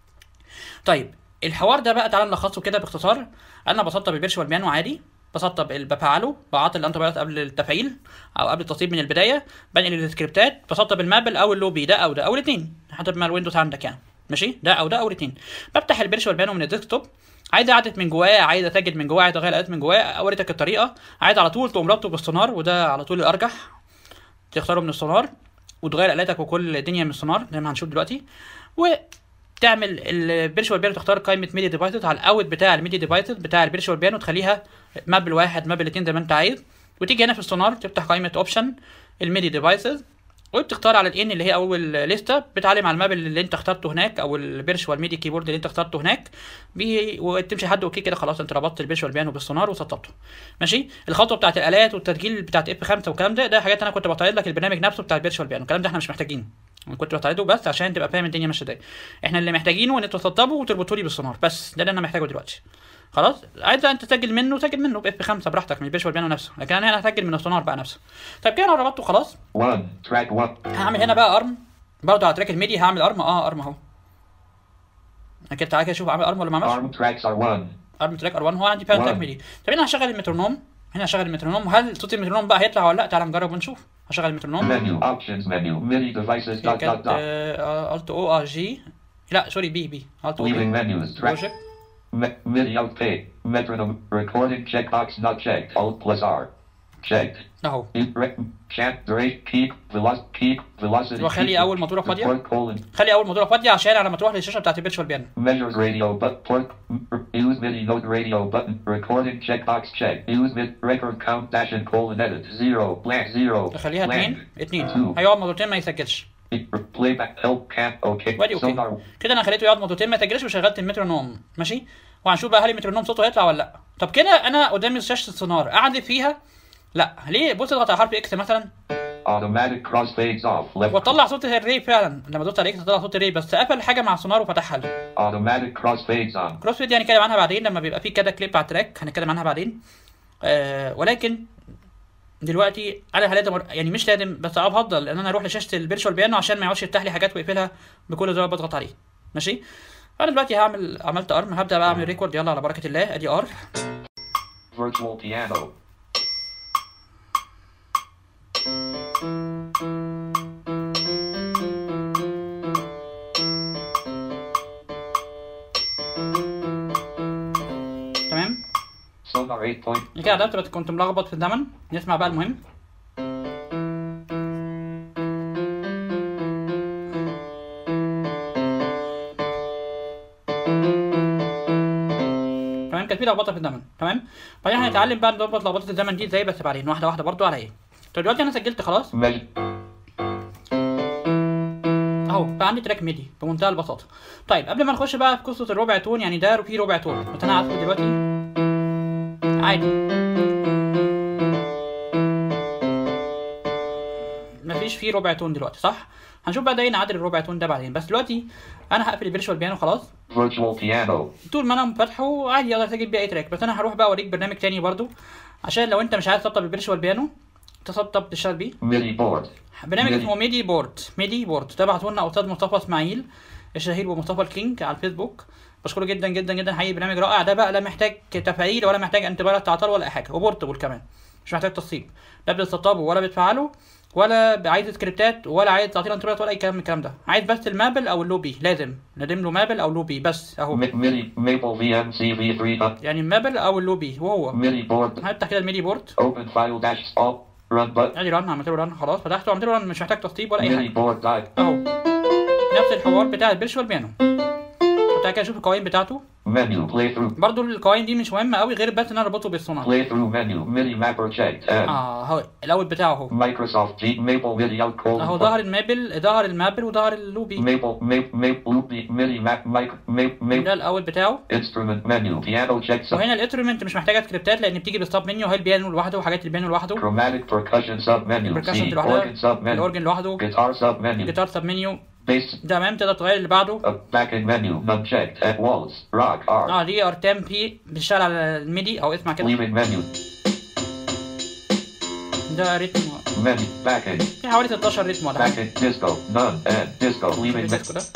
طيب الحوار ده بقى تعالى نلخصه كده باختصار. انا بسطب الفيرتشوال بيانو عادي، بسطب بفعله، بعطل الانتربايت قبل التفعيل او قبل التسطيب من البدايه، بنقل السكريبتات، بسطب المابل او اللوبي، ده او ده او الاثنين حسب ما الويندوز عندك يعني، ماشي؟ ده او ده او الاثنين. بفتح الفيرتشوال بيانو من الديسكتوب، عايز اعدل من جواه، عايز اسجل من جواه، عايز اغير الات من جواه، اوريتك الطريقه. عايز على طول تقوم رابطه بالسونار، وده على طول الارجح، تختاره من السونار وتغير الاتك وكل الدنيا من السونار زي ما هنشوف دلوقتي. وتعمل الفيرتشوال بيانو، تختار قائمه ميديا ديفايسز على الاوت بتاع الميديا ديفايسز بتاع الفيرتشوال بيانو، تخليها مابل واحد مابل اتنين زي ما انت عايز. وتيجي هنا في السونار تفتح قائمه اوبشن الميديا ديفايسز، وبتختار على الان اللي هي اول لسته، بتعلم على المابل اللي انت اخترته هناك او الفيرتشوال ميديا كيبورد اللي انت اخترته هناك، وتمشي لحد اوكي كده. خلاص انت ربطت الفيرتشوال بيانو بالسونار وسطبته، ماشي؟ الخطوه بتاعت الالات والتسجيل بتاعت اف 5 والكلام ده حاجات انا كنت بطير لك البرنامج نفسه بتاع الفيرتشوال بيانو، الكلام ده احنا مش محتاجينه، انا كنت بطيره بس عشان تبقى فاهم الدنيا ماشيه ازاي. احنا اللي محتاجينه ان انت تسطبه وتربطه لي بالسونار، بس ده اللي انا محتاجه دلوقتي. خلاص عايز انت تسجل منه، سجل منه باف 5 براحتك من الفيرتشوال بيانو نفسه، لكن انا هنا هسجل من السونار بقى نفسه. طيب كده انا ربطته خلاص. 1 track 1. هعمل هنا بقى ارم برضه على تراك الميدي، هعمل ارم ارم اهو. انا كده تعالى كده شوف عامل ارم ولا ما عملش. Arm tracks are 1. ارم تراك ار 1 هو عندي فيها تراك ميدي. طب هنا هشغل المترونوم، هنا هشغل المترونوم، وهل صوت المترونوم بقى هيطلع ولا لا؟ تعالى نجرب ونشوف. هشغل المترونوم. Menu options menu MIDI devices الت او ار جي، لا سوري بي الت او leaving menus track بروجكت. MIDI out pay metronome recording checkbox not checked Alt plus R checked اهو. chant rate peak velocity وخلي اول موتوره فاضيه، colon خلي اول موتوره فاضيه عشان على ما تروح للشاشه بتاعت الفيرتشوال بيانو. measures radio but port use MIDI note radio button recording checkbox checked use mid record count dash and colon edit 0 blank 0 خليها blank 2 هيقعد موتورتين ما يسجلش. playback help can't okay وادي اوكي كده انا خليته يقعد موتورتين ما يسجلش وشغلت المترونوم، ماشي؟ وهنشوف بقى هل المترونوم صوته هيطلع ولا لا. طب كده انا قدامي شاشه السونار اعدل فيها؟ لا ليه؟ بص اضغط على حرف اكس مثلا automatic cross fades off left وطلع صوت الري. فعلا لما دوست على اكس طلع صوت الري، بس قفل حاجه مع السونار وفتحها لي. automatic cross fades on كروس فيد يعني هنتكلم عنها بعدين لما بيبقى في كده كليب على التراك، هنتكلم عنها بعدين. ولكن دلوقتي انا لازم يعني مش لازم، بس انا بفضل ان انا اروح لشاشه الفيرتشوال بيانو عشان ما يقعدش يفتح لي حاجات ويقفلها بكل زرار بضغط عليه، ماشي؟ فانا دلوقتي عملت ارم، هبدا بقى اعمل ريكورد. يلا على بركه الله، ادي ار virtual piano Sonar 8 point. كده عدلت بس كنت ملخبط في الزمن. نسمع بقى المهم. تمام كانت في لخبطه في الزمن. تمام بعدين هنتعلم بقى نظبط لخبطه الزمن دي ازاي، بس بعدين واحده واحده برضو على ايه. طب دلوقتي انا سجلت خلاص اهو بقى عندي تراك ميدي بمنتهى البساطه. طيب قبل ما نخش بقى في قصه الربع تون، يعني ده في ربع تون بس انا عارفه دلوقتي عادي مفيش فيه ربع تون دلوقتي صح. هنشوف بقى ده نعدل الربع تون ده بعدين، بس دلوقتي انا هقفل الفيرتشوال بيانو خلاص. Virtual piano. طول ما انا فاتحه عادي اقدر اسجل بيه اي تراك، بس انا هروح بقى اوريك برنامج تاني برضو عشان لو انت مش عايز تسطب الفيرتشوال بيانو تسطب تشتغل بيه. MIDI board. برنامج اسمه ميدي بورد. ميدي بورد ده بعته لنا استاذ مصطفى اسماعيل الشهير بمصطفى الكينج على الفيسبوك، بشكره جدا جدا جدا حقيقي. برنامج رائع ده بقى لا محتاج تفعيل ولا محتاج انتباه تعطل ولا اي حاجه، وبورتبل كمان مش محتاج تصيب، لا بتسطبه ولا بتفعله ولا عايز سكريبتات ولا عايز تعطيل انتباهات ولا اي كلام من الكلام ده. عايز بس المابل او اللوبي، لازم ندم له مابل او لوبي بس اهو. MIDI Maple VMC V3. يعني المابل او اللوبي وهو MIDI board. هنفتح كده الميدي بورد. Open file dash all. Run button. ادي رن، عملت له رن خلاص، فتحته وعملت له رن، مش محتاج تسطيب ولا اي حاجه MIDI board type. اهو. نفس الحوار بتاع الفيرتشوال بيانو. تعالى كده نشوف القوائم بتاعته. Menu playthrough. برضو القوائم دي مش مهمه قوي غير بس ان انا اربطه بالسونار. Playthrough menu. MIDI mapper checked. اهو الاول بتاعه اهو. Microsoft G Maple MIDI out colon. اهو ظهر المابل وظهر اللوبي. Maple loopy MIDI map mic ده الاول بتاعه. instrument menu piano check. وهنا الانسترومنت مش محتاجه سكريبتات لان بتيجي بالسب منيو، وهي البيانو لوحده وحاجات البيانو لوحده. Chromatic percussion sub menu. البركشن C. لوحدها، Organ sub menu. الاورجن لوحده، Guitar sub menu. جيتار سب منيو. Bass. تمام تقدر تغير اللي بعده. Backend menu. None checked. At walls. Rock R. دي ارتام بي بيشتغل على الميدي او اسمع كده. Leaving menu. ده ريتم Menu. Backend. في حوالي 16 ريتم ولا حاجه. Backend. Disco. None. And disco. Leaving الديسكو menu. ده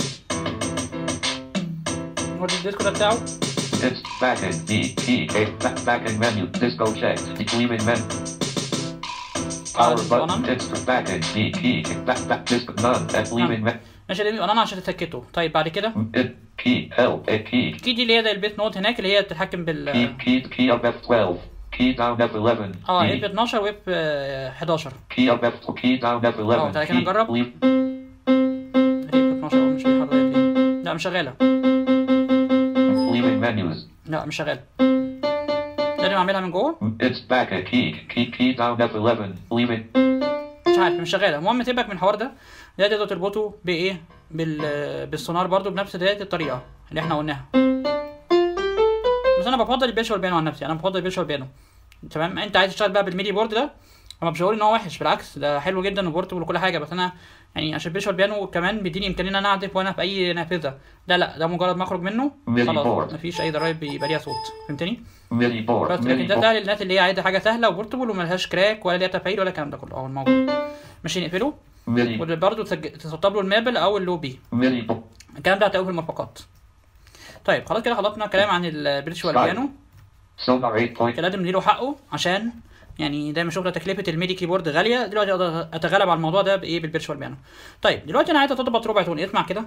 هو الديسكو ده بتاعه. It's backend. D. Key. A. Backend menu. Disco checked. Leaving menu. Power button. It's backend. D. Key. Disco. None. And leaving menu. ماشي ده بيبقى عشان تسكته. طيب بعد كده Key. L. A key. الكي دي اللي هي زي البيت نوت هناك اللي هي بتتحكم بال Key up F12. Key down F11. اف 12 واف 11. Key up F. Key down F11. تعالى كده نجرب. اف 12 مش بيحرك ليه؟ لا مش شغاله. Leaving menus. لا مش شغاله. لازم اعملها من جوه. It's back a key down F11. Leaving. مش عارف مش شغاله. المهم سيبك من الحوار ده. ده تقدر تربطه بايه؟ بالسونار برضو بنفس الطريقه اللي احنا قلناها. بس انا بفضل الفيرتشوال بيانو عن نفسي، انا بفضل الفيرتشوال بيانو. تمام انت عايز تشتغل بقى بالميدي بورد ده، انا مش بقول ان هو وحش، بالعكس ده حلو جدا وبورتبل وكل حاجه، بس انا يعني عشان الفيرتشوال بيانو كمان بيديني امكانيه ان انا اعزف وانا في اي نافذه. لا ده مجرد ما اخرج منه خلاص مفيش اي ضرايب بيبقى ليها صوت. فهمتني؟ ميدي بورد. بس لكن ده سهل للناس اللي هي عايزه حاجه سهله وبورتبل وملهاش كراك ولا ليها تفعيل ولا الكلام ده كله اهو الموجود. ماشي نقفله وبرده تسطب له المابل او اللوبي. الكلام ده هتلاقوه في المرفقات. طيب خلاص كده خلصنا كلام عن الفيرتشوال بيانو. كده لازم نديله حقه عشان يعني دايما شغل تكلفه الميدي كيبورد غاليه، دلوقتي اقدر اتغلب على الموضوع ده بايه؟ بالفيرتشوال بيانو. طيب دلوقتي انا عايز اضبط ربع تون، اسمع كده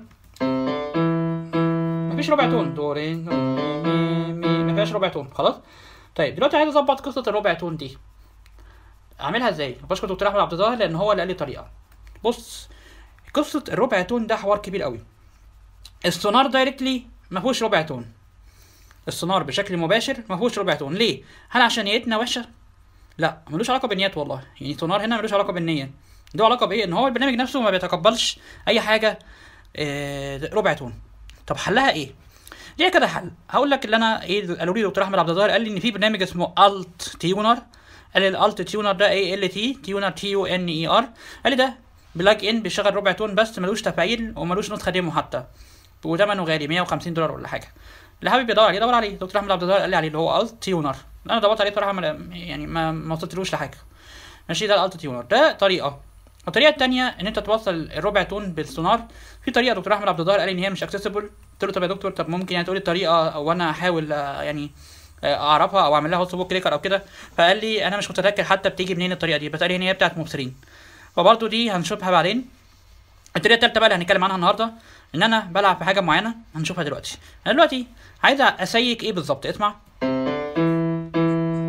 مفيش ربع تون، دو ري مي مفيش ربع تون خلاص. طيب دلوقتي عايز اظبط قصه الربع تون دي، اعملها ازاي؟ بشكر دكتور احمد عبد الظاهر لان هو اللي قال لي طريقه. بص قصه الربع تون ده حوار كبير قوي. السونار دايركتلي ما فيهوش ربع تون، السونار بشكل مباشر ما فيهوش ربع تون. ليه؟ هل عشان نيتنا وحشه؟ لا ملوش علاقه بالنيات والله، يعني السونار هنا ملوش علاقه بالنيه، له علاقه بايه؟ ان هو البرنامج نفسه ما بيتقبلش اي حاجه ربع تون. طب حلها ايه؟ ليه كده حل؟ هقول لك اللي انا ايه قالوا لي دكتور احمد عبد الظاهر، قال لي ان في برنامج اسمه الت تيونر. قال لي الالت تيونر ده ايه؟ ال تي تيونر تي يو ان اي ار. قال لي ده بلاج ان بيشغل ربع تون بس ملوش تفعيل وملوش نسخه ديمو حتى، وثمنه غالي $150 ولا حاجه. اللي حابب يدور عليه دور عليه، دكتور احمد عبد الظاهر قال لي عليه اللي هو الت تيونر. انا دورت عليه بصراحه يعني ما وصلتلوش لحاجه. ماشي ده الالت تيونر ده طريقه. الطريقه الثانيه ان انت توصل الربع تون بالسونار. في طريقه دكتور احمد عبد الظاهر قال لي ان هي مش اكسسبل. قلت له طب يا دكتور طب ممكن يعني تقول لي الطريقه او انا احاول يعني اعرفها او اعمل لها هوت بوك كليكر او كده. فقال لي انا مش متذكر حتى بتيجي منين الطريقه دي، بس قال لي ان هي بتاعت مبصرين، فبرضه دي هنشوفها بعدين. الطريقه الثالثه بقى اللي هنتكلم عنها النهارده ان انا بلعب في حاجه معينه هنشوفها دلوقتي. انا دلوقتي عايز اسيك ايه بالظبط؟ اسمع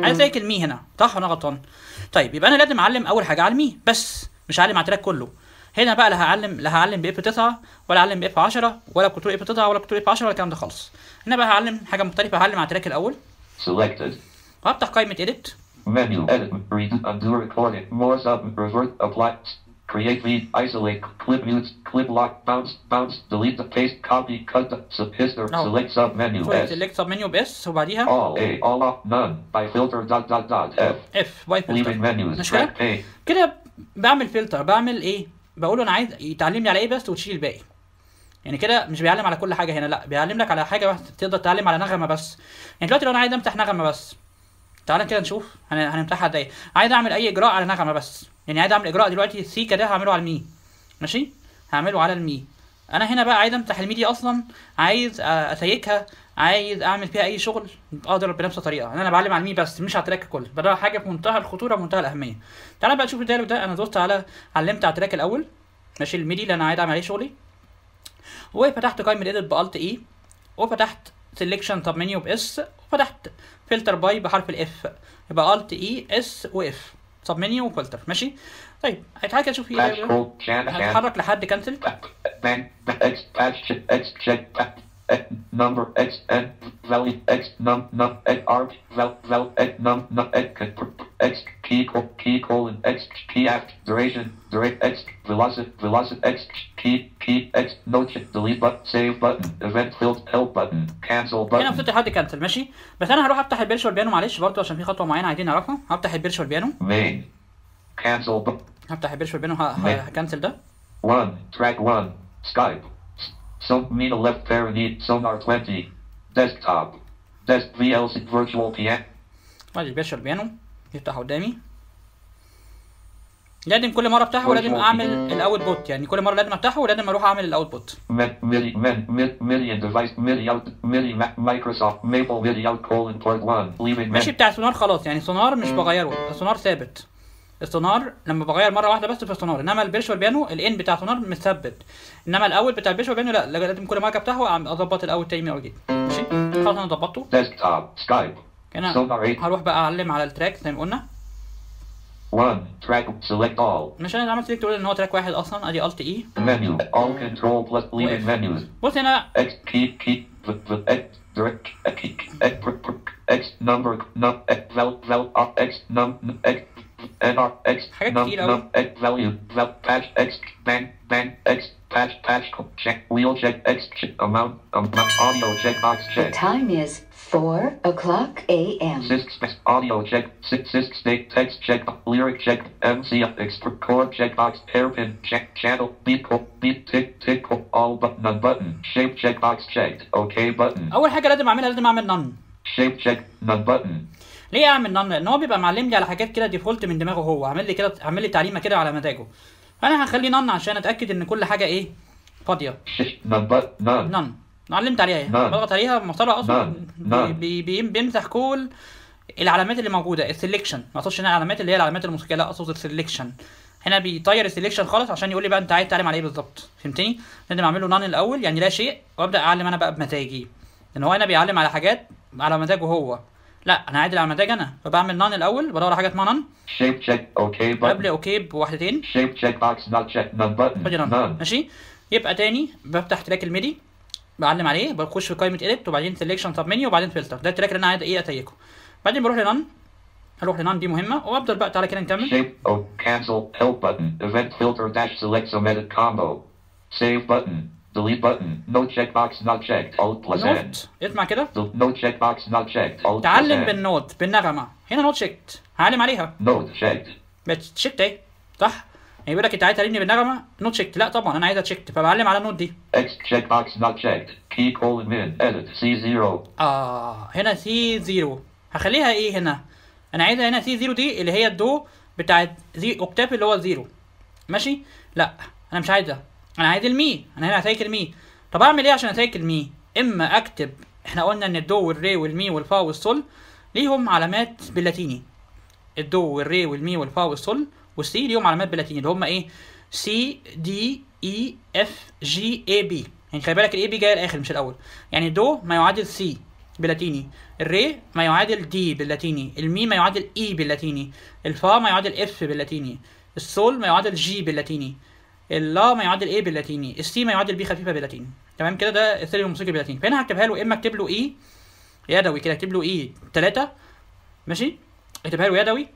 عايز اتيك المي هنا، صح ولا غلطان؟ طيب يبقى انا لازم اعلم اول حاجه على المي بس، مش هعلم على التراك كله. هنا بقى لا هعلم باف 9 ولا هعلم باف 10 ولا كنترول اف 9 ولا كنترول اف 10 ولا الكلام ده خالص. هنا بقى هعلم حاجه مختلفه، هعلم على التراك الاول. Selected. وهفتح قائمه edit. Menu. Edit. Read. Undo recording. More sub. Revert. Apply. Create feed. Isolate. Clip mute. Clip lock. Bounce. Bounce. Delete the paste. Copy. Cut the history. No. Select sub menu. S. select sub menu باس وبعديها All A. All off. None. By filter. Dot dot dot. F. اف باي Leaving فلتر. menus. مش كده؟ Track A. كده بعمل فلتر، بعمل ايه؟ بقول له انا عايز يتعلم لي على ايه بس وتشيل الباقي. يعني كده مش بيعلم على كل حاجه هنا، لا بيعلم لك على حاجه بس تقدر تتعلم على نغمه بس. يعني دلوقتي لو انا عايز امسح نغمه بس، تعالى كده نشوف هنمسحها ازاي. عايز اعمل اي اجراء على نغمه بس، يعني عايز اعمل اجراء دلوقتي السي كده هعمله على المي، ماشي؟ هعمله على المي. انا هنا بقى عايز امسح المي دي اصلا، عايز اسيكها، عايز اعمل فيها اي شغل، اقدر بنفس الطريقه. انا بعلم على المي بس مش على التراك الكل، فده حاجه في منتهى الخطوره ومنتهى الاهميه. تعالى بقى نشوف الدايلوج ده. انا دوست على علمت على التراك الاول، ماشي، الميدي اللي انا عايز اعمل عليه شغلي، وفتحت قائمه edit بالت اي، وفتحت سelection سب منيو باس، وفتحت فلتر باي بحرف الاف، يبقى الت اي اس واف سب منيو وفلتر، ماشي. طيب تعالى كده نشوف Patch ايه. code. Can. هتحرك لحد كانسل. Bang. X. Patch. X. Check. Number. X. N. Value. X. Num. X. Arc. Val. X. Num. X. X. Key colon. X. Key act. Duration. X. Velocity. X. Key. X. No check. Delete button. Save button. Event filled. Help button. Cancel button. هنا وصلت لحد كانسل، ماشي. بس انا هروح افتح الفيرتشوال بيانو معلش برضه عشان في خطوه معينه عايزين نعرفها. هفتح الفيرتشوال بيانو. Main. Cancel button. هفتح الفيرتشوال بيانو هكنسل ده. 1. Track 1. Skype. Media left pair need Sonar 20. Desktop. Desk VLC Virtual PM. ادي الفيرتشوال بيانو يفتح قدامي. لازم كل مره افتحه ولازم اعمل الاوت بوت، يعني كل مره لازم افتحه ولازم اروح اعمل الاوت بوت. MIDI device MIDI out MIDI Microsoft Maple MIDI out colon port 1 leaving ماشي. بتاع سونار خلاص، يعني سونار مش بغيره، السونار ثابت. السونار لما بغير مره واحده بس في السونار، انما الفيرتشوال بيانو الان بتاع سونار مثبت، انما الاول بتاع الفيرتشوال بيانو لا، لازم كل مره افتحه اظبط الاول تاني من اول جديد، ماشي. خلاص انا ظبطته. Desktop Skype. هنا Sonar 8. هروح بقى اعلم على التراك زي ما قلنا. 1. Track select all. مش انا عملت سيلكت تقول ان هو تراك واحد اصلا، ادي الت اي. Menu. All control plus leaving menus. بص هنا X key X direct X number X val X num X NR X num X value val patch X bang X patch check wheel check X amount audio checkbox check. The time is 4 o'clock a.m. Sys audio check sys state text check lyric check MC export chord checkbox hairpin check channel beat tick all button none button shape checkbox checked OK button. اول حاجه لازم اعملها لازم اعمل none. Shape check none button. ليه اعمل none؟ لان هو بيبقى معلم لي على حاجات كده ديفولت من دماغه، هو عامل لي كده، عامل لي تعليمه كده على مزاجه، فانا هخلي none عشان اتاكد ان كل حاجه ايه فاضيه. None but none. none علمت عليها ايه، بضغط عليها مسطره اصلا بيمسح كل العلامات اللي موجوده. السلكشن ما اقصدش هنا العلامات اللي هي العلامات الموسيقيه، لا اقصد السلكشن. هنا بيطير السلكشن خالص عشان يقول لي بقى انت عايز تعلم على ايه بالظبط، فهمتني؟ لازم اعمل له none الاول، يعني لا شيء، وابدا اعلم انا بقى بمزاجي، لان هو هنا بيعلم على حاجات على مزاجه هو، لا انا عادل على مزاج انا، فبعمل none الاول، بدور على حاجه اسمها none. Shape check OK button. قبل اوكي بواحدتين. Shape check box not check none button. none. ماشي. يبقى تاني بفتح تراك الميدي، بعلم عليه، بخش في قائمه edit وبعدين سelection سب منيو وبعدين فلتر، ده التراك اللي انا عايز ايه اتيكه. بعدين بروح لنان، اروح لنان دي مهمه، وافضل بقى. تعالى كده نكمل. Shape O cancel help button event filter dash select some edit combo save button delete button no checkbox not checked alt plus n. نوت، اسمع كده. No checkbox not checked alt plus تعلم n. بالنوت بالنغمه، هنا نوت شيكت، هعلم عليها. Note checked. بس شيكت اهي، صح؟ يعني بيقول لك انت عايز تعلمني بالنغمه نوت شيكت، لا طبعا انا عايزها تشيكت، فبعلم على النوت دي. X checkbox not checked key colon min edit C0. هنا سي 0 هخليها ايه هنا؟ انا عايزها هنا سي 0 دي اللي هي الدو بتاعت اوكتاف اللي هو 0، ماشي؟ لا انا مش عايزها، انا عايز المي، انا هنا هتيك المي. طب اعمل ايه عشان اتيك المي؟ اما اكتب، احنا قلنا ان الدو والري والمي والفا والسول ليهم علامات باللاتيني، الدو والري والمي والفا والسول والسي ليهم علامات باللاتيني اللي هم ايه؟ سي دي اي اف جي اي بي، يعني خلي بالك الاي بي جايه الاخر مش الاول، يعني دو ما يعادل سي، باللاتيني، الري ما يعادل دي باللاتيني، المي ما يعادل اي باللاتيني، الفا ما يعادل اف باللاتيني، السول ما يعادل جي باللاتيني، اللا ما يعادل ايه باللاتيني، السي ما يعادل بي خفيفه باللاتيني. تمام كده، ده الثاني الموسيقي باللاتيني. فهنا هكتبها له، اما اكتب له اي يدوي كده، اكتب له اي 3 ماشي، اكتبها له يدوي.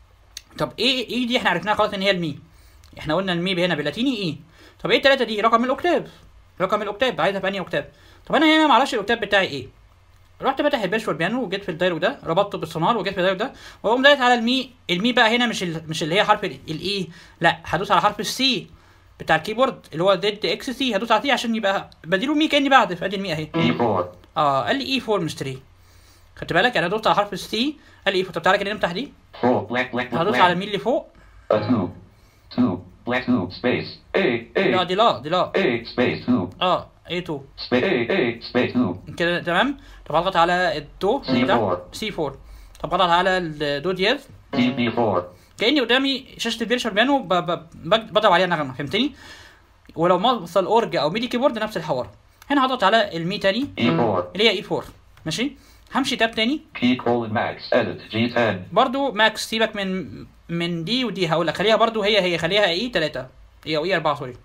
طب ايه دي احنا عرفناها خلاص ان هي المي، احنا قلنا المي هنا باللاتيني اي. طب ايه 3 دي؟ رقم الاوكتاف، رقم الاوكتاف، عايزها في انهي اوكتاف؟ طب انا هنا ما اعرفش الاوكتاف بتاعي ايه، رحت فاتح الفيرتشوال بيانو وجيت في الدايلوج ده، ربطته بالسونار وجيت في الدايلوج ده، واقوم دايس على المي بقى هنا مش اللي هي حرف الاي، لا هدوس على حرف السي بتاع الكيبورد اللي هو زد اكس سي، هدوس على تي عشان يبقى بديله مي كاني بعزف. ادي المي اهي. E4. قال لي اي 4 مش 3. خدت بالك انا دوست على حرف السي قال لي اي 4. طب تعالى كده نمسح دي، 4 black هدوس على المي اللي فوق. 2 black 2 space لا A دي لا A space 2 اي 2 space A space 2 كده تمام. طب اضغط على الدو C4. سي 4. طب اضغط على الدو دياز، DB4 كاني قدامي شاشه الفيرتشوال بيانو بضرب عليها نغمه، فهمتني؟ ولو موصل اورج او ميدي كيبورد نفس الحوار. هنا هضغط على المي تاني E4 اللي هي اي 4 ماشي. همشي تاب تاني key colon max edit G10 برضو ماكس، سيبك من دي ودي، هقول لك خليها برضو هي خليها اي 3 او اي 4 سوري.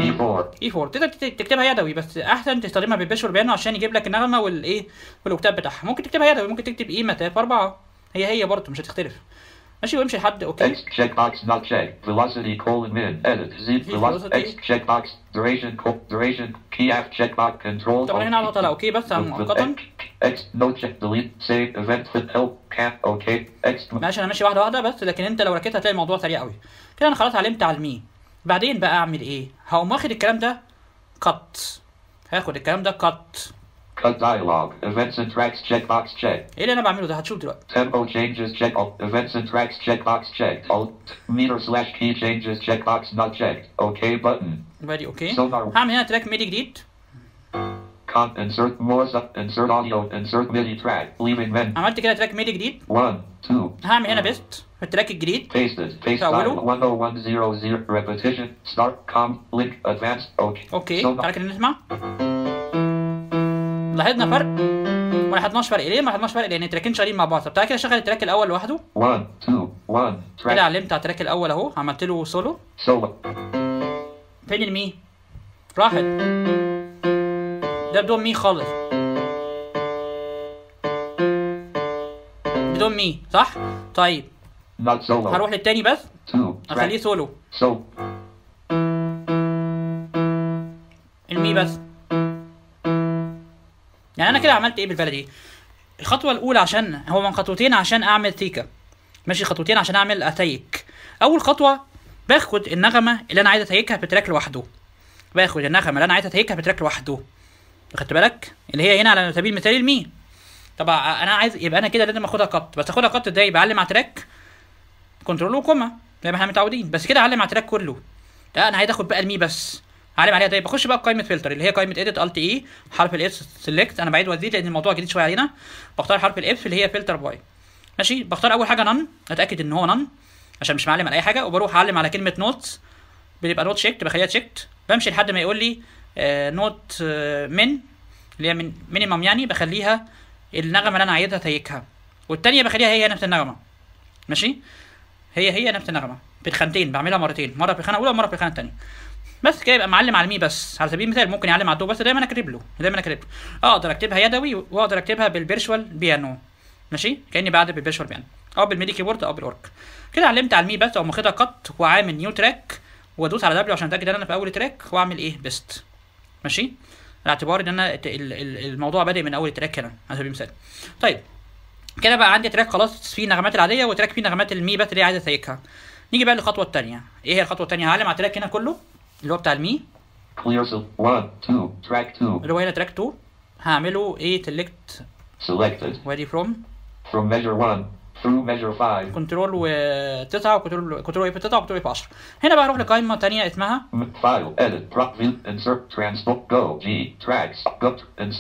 E4 اي 4 تقدر تكتبها يدوي، بس احسن تستخدمها بالفيرتشوال بيانو عشان يجيب لك النغمه والايه والاوكتاف بتاعها. ممكن تكتبها يدوي، ممكن تكتب اي متاف 4 هي برضو مش هتختلف ماشي. وامشي لحد اوكي. X checkbox not checked velocity colon min edit Z velocity X checkbox duration key F checkbox control. طبعا هنا هضغط على اوكي بس مؤقتا. X no check delete save event fit help can't okay X ماشي انا ماشي واحده بس، لكن انت لو ركزت هتلاقي الموضوع سريع قوي كده. انا خلاص علمت على المي. بعدين بقى اعمل ايه؟ هقوم واخد الكلام ده كات، هاخد الكلام ده كات. cut dialog events and tracks checkbox checked. ايه اللي انا بعمله ده؟ هتشوف دلوقتي. Tempo changes check all events and tracks checkbox checked. Alt meter slash key changes checkbox not checked. Okay button. بادي اوكي. Sonar هعمل هنا تراك ميدي جديد. insert more insert audio insert MIDI track leaving men. عملت كده تراك ميدي جديد. 1 2 هعمل هنا بيست في التراك الجديد. pasted paste أوله. dial 10100 repetition start com link advanced okay. اوكي Sonar تعالى كده نسمع. لاحظنا فرق؟ ما لاحظناش فرق. ليه ما لاحظناش فرق؟ لان التراكين شغالين مع بعض. طب تعالى كده شغل التراك الاول لوحده. 1 2 1 كده track علمت على التراك الاول اهو، عملت له سولو. solo فين المي؟ راحت. ده بدون مي خالص، بدون مي صح؟ طيب not solo هروح للتاني بس 2 اخليه track سولو، so المي بس. يعني انا كده عملت ايه بالبلدي؟ الخطوه الاولى عشان هو من خطوتين عشان اعمل ثيكا ماشي، خطوتين عشان اعمل اتيك. اول خطوه باخد النغمه اللي انا عايز اتيكها في تراك لوحده، باخد النغمه اللي انا عايز اتيكها في تراك لوحده، خدت بالك؟ اللي هي هنا على سبيل المثال المي. طبعا انا عايز يبقى انا كده لازم اخدها قط، بس اخدها قط ازاي؟ بعلم على تراك كنترول وكوما زي ما احنا متعودين، بس كده اعلم على تراك كله. لا انا عايز اخد بقى المي بس، اعلم عليها. طيب بخش بقى بقائمه فلتر اللي هي قائمه اديت الت اي حرف الاس سيلكت. انا بعيد وازيد لان الموضوع جديد شويه علينا. بختار حرف الاف اللي هي فلتر باي ماشي. بختار اول حاجه نن، اتاكد ان هو نن عشان مش معلم على اي حاجه، وبروح اعلم على كلمه نوتس، بيبقى نوت شيكت بخليها تشيكت. بمشي لحد ما يقول لي نوت من اللي هي من مينيمم، يعني بخليها النغمه اللي انا عايزها اتيكها، والثانيه بخليها هي نفس النغمه ماشي. هي نفس النغمه في الخانتين، بعملها مرتين، مره في الخانه الاولى ومره في الخانه الثانيه. بس كده يبقى معلم على المي بس. على سبيل المثال ممكن يعلم على الدو بس، دايما انا كاتب له اقدر اكتبها يدوي واقدر اكتبها بالفيرتشوال بيانو ماشي، كاني بعزف بالفيرتشوال بيانو او بالميدي كيبورد او بالاورك. كده علمت على المي بس، او واخدها قط وعامل نيو تراك وادوس على دبليو عشان اتاكد ان انا في اول تراك، واعمل ايه بيست ماشي، على اعتبار ان انا الموضوع بادئ من اول تراك هنا على سبيل المثال. طيب كده بقى عندي تراك خلاص فيه نغمات العاديه وتراك فيه نغمات المي بس اللي عايز اتيكها. نيجي بقى للخطوه الثانيه. ايه هي الخطوه الثانيه؟ هعلم على التراك هنا كله اللي هو بتاع المي clear 1 2 track 2 اللي هو هنا تراك 2. هعمله ايه؟ select selected وادي from measure 1 through measure 5 كنترول و9 وكنترول اف 9 وكنترول اف 10. هنا بقى اروح لقائمه ثانيه اسمها file edit drop view insert transport go G tracks go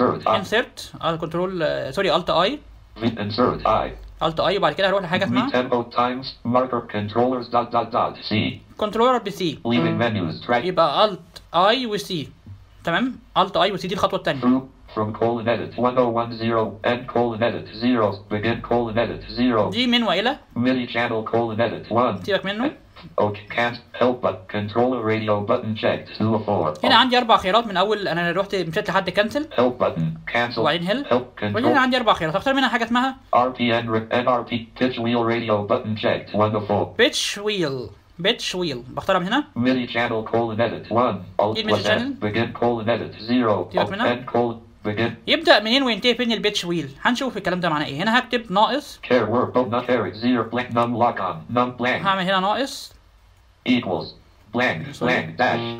insert كنترول سوري الت اي insert I الت اي. وبعد كده هروح لحاجه اسمها tempo times marker controllers C كنترولر بسي، leaving menus track يبقى الت اي وسي. تمام، الت اي وسي دي الخطوه الثانيه. from colon edit 1010 end colon edit 0 begin colon edit 0 دي من والى MIDI channel colon edit 1 سيبك منه. okay can't help but controller radio button checked 2 of 4 هنا عندي 4 خيارات من اول انا رحت مشيت لحد كنسل help button cancel وبعدين هيل help وبعدين هنا control عندي 4 خيارات اختار منها حاجه اسمها RPN NRP pitch wheel radio button checked 1 of 4 بيتش ويل بختارها من هنا. MIDI channel colon edit 1 alt دي الميدي plus channel. N begin colon edit 0 سيبك alt منها. end colon begin يبدا منين وينتهي فين البيتش ويل؟ هنشوف الكلام ده معناه ايه. هنا هكتب ناقص، care work oh not carry 0 blank num lock on num blank هعمل هنا ناقص equals blank blank dash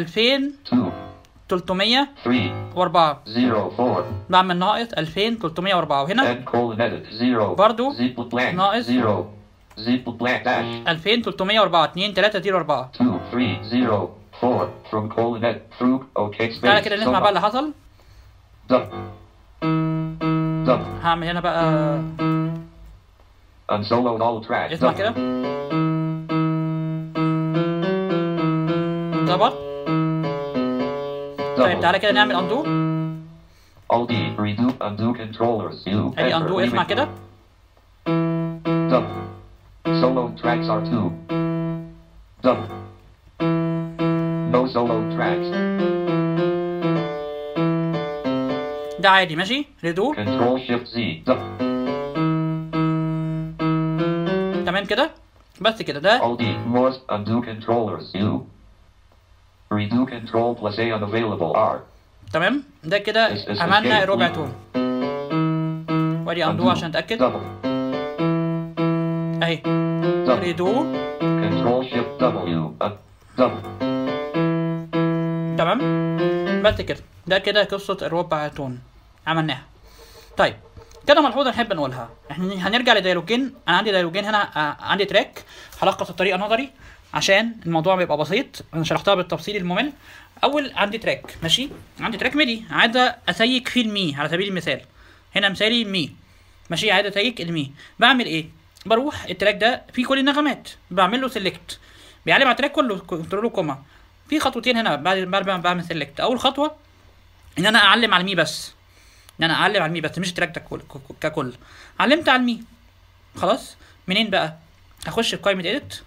2304 2 3 0 4 بعمل ناقص 2304 وهنا end colon edit 0 برضو z blank ناقص 0 z blank dash 2304 2304. 2 3 0 4 from colon edit through okay space تعالى كده نسمع بقى اللي حصل. dub هعمل هنا بقى unsoloed all tracks اسمع كده ظبط. طيب تعالى كده نعمل اندو. all D redo undo controllers U ادي اندو اسمع كده. dub solo tracks are 2 dub no solo tracks ده عادي ماشي. ريدو control shift Z dub تمام كده بس كده. ده all D more undo controllers U redo control plus A unavailable R تمام. ده كده Is عملنا okay. ربع تون. وادي اندو عشان اتاكد double اهي. double ريدو control shift W double تمام بس كده. ده كده قصه الربع تون عملناها. طيب كده ملحوظه نحب نقولها. احنا هنرجع لديالوجين. انا عندي ديالوجين هنا عندي تراك. هلخص الطريقه نظري عشان الموضوع بيبقى بسيط. انا شرحتها بالتفصيل الممل. اول عندي تراك ماشي. عندي تراك ميدي عايز اسيك فيه المي على سبيل المثال. هنا مثالي مي ماشي. عايز اسيك المي. بعمل ايه؟ بروح التراك ده فيه كل النغمات بعمل له سيلكت بيعلم على التراك كله كنترول كوما. في خطوتين هنا بعد ما بعمل سيلكت. اول خطوه ان انا اعلم على المي بس. ان انا اعلم على المي بس مش التراك ده ككل. علمت على المي خلاص. منين بقى؟ هخش في قائمه اديت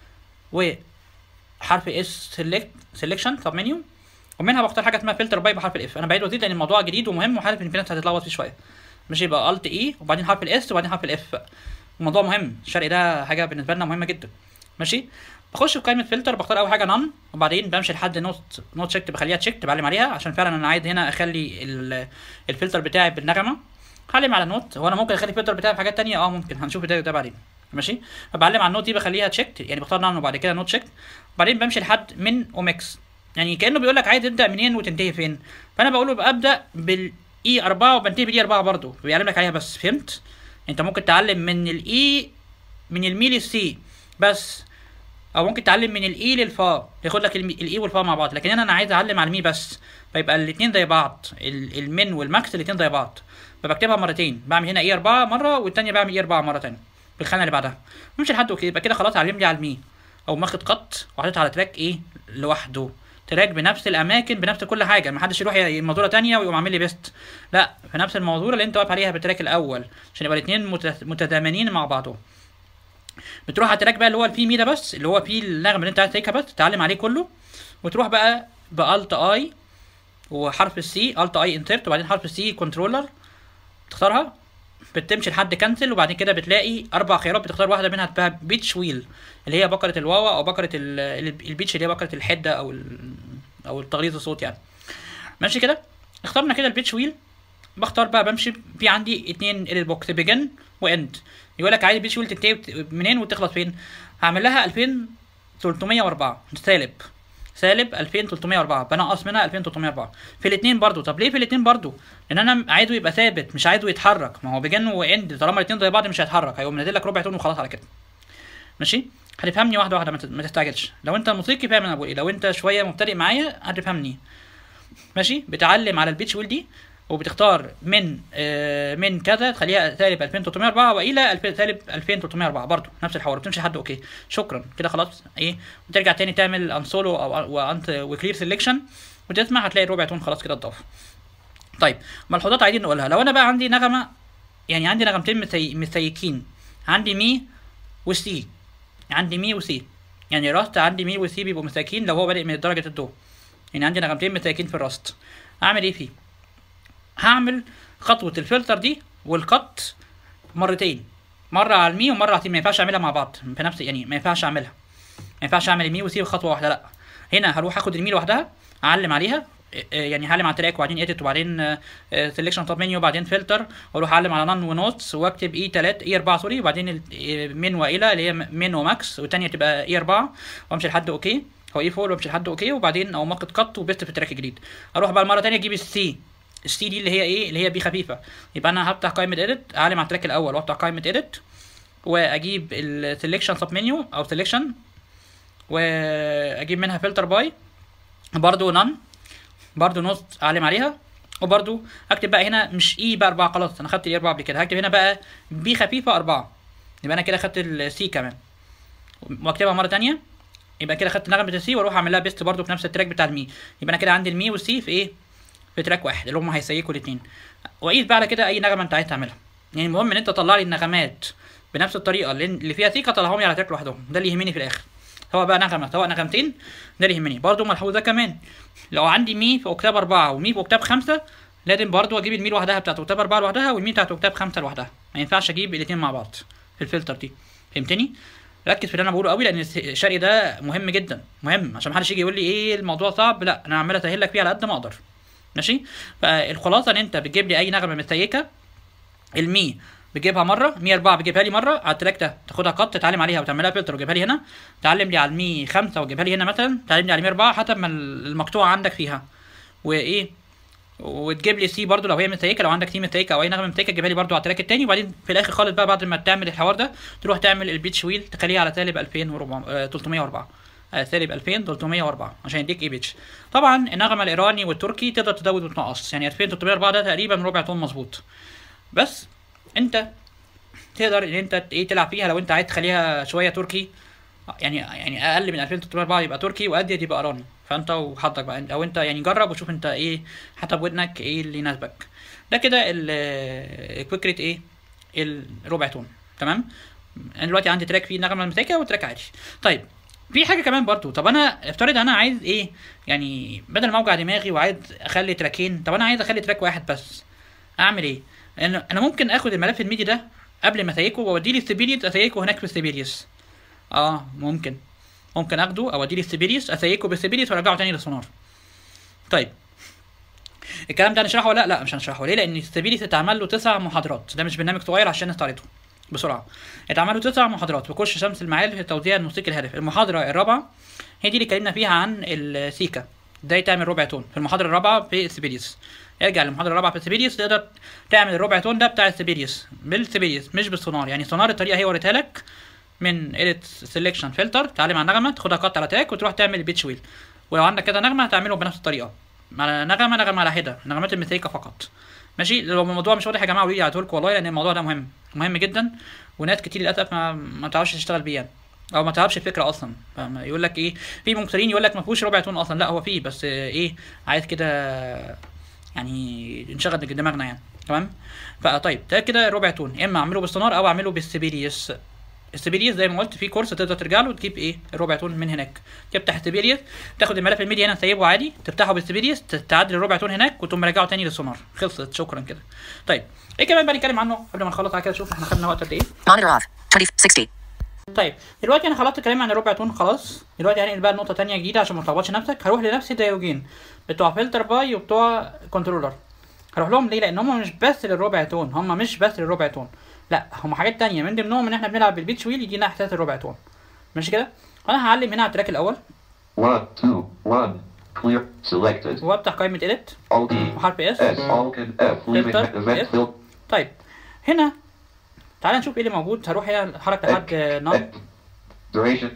وحرف اس سيلكشن سب منيو ومنها بختار حاجه اسمها فلتر باي بحرف الاف. انا بعيد وازيد لان الموضوع جديد ومهم وعارف ان في ناس هتتلخبط فيه شويه. ماشي يبقى الت اي وبعدين حرف الاس وبعدين حرف الاف. الموضوع مهم. الشرق ده حاجه بالنسبه لنا مهمه جدا. ماشي. بخش في قائمه فلتر بختار اول حاجه نون وبعدين بمشي لحد نوت شيكت بخليها تشيكت بعلم عليها عشان فعلا انا عايز هنا اخلي الفلتر بتاعي بالنغمه. هعلم على النوت. هو انا ممكن اخلي الفلتر بتاعي بحاجات تانية ممكن هنشوف ده بعدين. ماشي. فبعلم على النوت دي بخليها تشيكت يعني بختار نون وبعد كده نوت شيكت وبعدين بمشي لحد من اومكس. يعني كانه بيقول لك عايز تبدا منين وتنتهي فين. فانا بقول له يبقى ابدا بالاي 4 وبنتهي بالاي 4 برضه بيعلم لك عليها بس. فهمت؟ انت ممكن تعلم من الاي من المي للسي بس او ممكن تعلم من الاي للفا ياخد لك الاي والفا مع بعض. لكن انا عايز اعلم على المي بس فيبقى الاثنين زي بعض. المن والماكس الاثنين زي بعض. فبكتبها مرتين. بعمل هنا اي 4 مره والثانيه بعمل اي 4 مره ثانيه بالخانه اللي بعدها. مش لحد اوكي. يبقى كده خلاص علم لي على المي او ماخد قط وحطيت على تراك ايه لوحده. تراك بنفس الاماكن بنفس كل حاجه. ما حدش يروح منظوره ثانيه ويقوم عامل لي بيست. لا في نفس المنظوره اللي انت واقف عليها بالتراك الاول عشان يبقى الاثنين متزامنين مع بعضهم. بتروح على التراك بقى اللي هو البي مي ده بس اللي هو فيه النغمه اللي انت عايز تسيكها بس تتعلم عليه كله. وتروح بقى بالت اي وحرف السي الت اي انسرت وبعدين حرف السي كنترولر تختارها. بتمشي لحد كنسل وبعدين كده بتلاقي 4 خيارات بتختار واحده منها تبقى بيتش ويل اللي هي بكره الواوا او بكره البيتش اللي هي بكره الحده او التغليظ الصوت يعني. ماشي كده. اخترنا كده البيتش ويل. بختار بقى بمشي في عندي 2 البوكس بيجن واند. يقول لك عايز البيتش ويل تنتهي منين وتخلص فين. هعمل لها 2304 سالب 2304 بنقص منها 2304 في الاثنين برضو. طب ليه في الاثنين برضو؟ لان انا عايزه يبقى ثابت مش عايزه يتحرك. ما هو بيجن واند طالما الاثنين زي بعض مش هيتحرك هيقوم منزل لك ربع تون وخلاص على كده. ماشي. هتفهمني واحده واحده ما تستعجلش. لو انت موسيقي فاهم انا بقول ايه. لو انت شويه مبتدئ معايا هتفهمني. ماشي. بتعلم على البيتش ويل دي وبتختار من كذا تخليها سالب 2304 والى سالب 2304 برضو نفس الحوار. بتمشي لحد اوكي. شكرا كده خلاص ايه. وترجع تاني تعمل انسولو او وانت وكلير سيلكشن وتسمع هتلاقي الربع تون خلاص كده اتضاف. طيب ملحوظات عايزين نقولها. لو انا بقى عندي نغمه، يعني عندي نغمتين مسيكين، عندي مي وسي، عندي مي وسي، يعني راست عندي مي وسي بيبقوا مساكين لو هو بادئ من درجه الدو، يعني عندي نغمتين مساكين في الراست. اعمل ايه فيه؟ هعمل خطوه الفلتر دي والقط مرتين، مره على المي ومره على السي. ما ينفعش اعملها مع بعض في نفس، يعني ما ينفعش اعملها، ما ينفعش اعمل المي وسي خطوه واحده، لا. هنا هروح اخد المي لوحدها، اعلم عليها، يعني هعلم على تراك وبعدين اديت وبعدين سيلكشن توب منيو وبعدين فلتر، واروح اعلم على نان ونوتس واكتب اي 3 اي 4 سوري، وبعدين من والى اللي هي من وماكس، والثانيه تبقى اي 4 وامشي لحد اوكي، او اي 4 وامشي لحد اوكي، وبعدين او ماخد قط وبست في التراك الجديد. اروح بقى المره الثانيه اجيب السي دي اللي هي ايه، اللي هي بي خفيفه. يبقى انا هفتح قائمه اديت، اعلم على التراك الاول وافتح قائمه اديت واجيب السيلكشن سب منيو او سيلكشن واجيب منها فلتر باي، برضو نان، برضو نوت اعلم عليها، وبرضو اكتب بقى هنا مش اي بقى 4 خلاص، انا خدت الاي 4 قبل كده، هكتب هنا بقى بي خفيفه 4، يبقى انا كده خدت السي كمان، واكتبها مره ثانيه، يبقى كده خدت نغمه السي واروح اعمل لها بيست برضو في نفس التراك بتاع المي. يبقى انا كده عندي المي والسي في ايه، في تراك واحد اللي هم هيسيكوا الاثنين. وقيس بقى على كده اي نغمه انت عايز تعملها، يعني المهم ان انت تطلع لي النغمات بنفس الطريقه اللي فيها ثيكه، طلعهم لي على تراك لوحدهم، ده اللي يهمني في الاخر، سواء بقى نغمه سواء نغمتين، ده اللي يهمني. برضو ملحوظه كمان، لو عندي مي في اوكتاب 4 ومي في اوكتاب 5 لازم برضو اجيب المي لوحدها بتاعت اوكتاب 4 لوحدها والمي بتاعت اوكتاب 5 لوحدها، ما ينفعش اجيب الاثنين مع بعض في الفلتر دي، فهمتني؟ ركز في اللي انا بقوله قوي، لان الشرق ده مهم جدا، مهم عشان محدش يجي يقول لي ايه الموضوع صعب، لا انا عمال اسهل لك فيه على قد ما اقدر، ماشي؟ فالخلاصه ان انت بتجيب لي اي نغمه متسيكه، المي بتجيبها مره، مي 4 بتجيبها لي مره على التراك ده، تاخدها قط تتعلم عليها وتعملها فلتر وتجيبها لي هنا، تعلم لي على المي 5 وتجيبها لي هنا مثلا، تعلم لي على المي 4 حسب ما المقطوعه عندك فيها، وايه، وتجيب لي سي برضو لو هي متسيكه، لو عندك سي متسيكه او اي نغمه متسيكه تجيبها لي برضو على التراك الثاني، وبعدين في الاخر خالص بقى بعد ما تعمل الحوار ده تروح تعمل البيتش ويل تخليها على سالب 2304 سالب 2304 عشان يديك اي بيتش. طبعا النغمه الايراني والتركي تقدر تزود وتنقص، يعني 2304 ده تقريبا من ربع تون مظبوط، بس انت تقدر ان انت ايه تلعب فيها لو انت عايز تخليها شويه تركي، يعني اقل من 2304 يبقى تركي وازيد يبقى ايراني، فانت وحظك بقى، او انت يعني جرب وشوف انت ايه حسب ودنك ايه اللي يناسبك. ده كده فكره ايه الربع تون، تمام؟ انا دلوقتي عندي تراك فيه نغمه متسيكه وتراك عادي. طيب في حاجه كمان برضو، طب انا افترض انا عايز ايه، يعني بدل ما اوجع دماغي وعايز اخلي تراكين، طب انا عايز اخلي تراك واحد بس، اعمل ايه؟ انا ممكن اخد الملف الميدي ده قبل ما اسيكه واوديه للسيبيريس اسيكه هناك في السيبيريس، ممكن اخده اوديه للسيبيريس اسيكه بالسيبيريس وارجعه تاني للسونار. طيب الكلام ده هنشرحه ولا لا؟ مش هنشرحه، ليه؟ لان السيبيريس اتعمل له 9 محاضرات، ده مش برنامج صغير عشان نستعرضه بسرعه، اتعمل له 9 محاضرات بكورس شمس المعارف في التوزيع الموسيقي الهادف. المحاضره الرابعه هي دي اللي اتكلمنا فيها عن السيكا، ازاي تعمل ربع تون، في المحاضره الرابعه في السيبيريس، ارجع للمحاضره الرابعه في السيبيريس تقدر تعمل الربع تون ده بتاع السيبيريس بالسيبيريس مش بالسونار، يعني سونار الطريقه هي وريتها لك من اديت سيلكشن فلتر، تعلم على النغمه تاخدها قط على تراك وتروح تعمل البيتش ويل، ولو عندك كده نغمه هتعمله بنفس الطريقه، على نغمه على حده، نغمات المزيكا فقط، ماشي؟ لو الموضوع مش واضح يا جماعه قولوا لي هقول لكم والله، لان الموضوع ده مهم جدا، وناس كتير للاسف ما تعرفش تشتغل بيه يعني، او ما تعرفش الفكره اصلا، يقول لك ايه، في ممثلين يقول لك ما فيهوش ربع تون اصلا، لا هو فيه، بس ايه عايز كده يعني نشغل دماغنا يعني، تمام؟ فطيب ده كده ربع تون، اما اعمله بالسونار او اعمله بالسيبيريس. السيبيريس زي ما قلت في كورس تقدر ترجع له وتجيب ايه الربع تون من هناك، تفتح السيبيريس تاخد الملف الميديا هنا تسيبه عادي، تفتحه بالسيبيريس تعدل الربع تون هناك وتقوم راجعه تاني للسونار، خلصت شكرا كده. طيب ايه كمان بقى نتكلم عنه قبل ما نخلص على كده، شوف احنا خدنا وقت قد ايه. Monitor off. 2060. طيب دلوقتي انا خلصت كلام عن الربع تون خلاص، دلوقتي هنقل بقى لنقطه ثانيه جديده عشان ما تلخبطش نفسك، هروح لنفس الديالوجين بتوع فلتر باي وبتوع كنترولر، هروح لهم ليه؟ لان هم مش بس للربع تون، هم مش بس للربع تون، لا هم حاجات تانية من ضمنهم ان احنا بنلعب بالبيتش ويل يدينا احساس الربع تون، ماشي كده؟ انا هعلم هنا على التراك الاول 1 2 1 clear selected وافتح قائمه اديت Alt D وحرف اس S Alt F leaving Filter, event F. fill طيب هنا تعال نشوف ايه اللي موجود، هروح هنا حرك لحد نون duration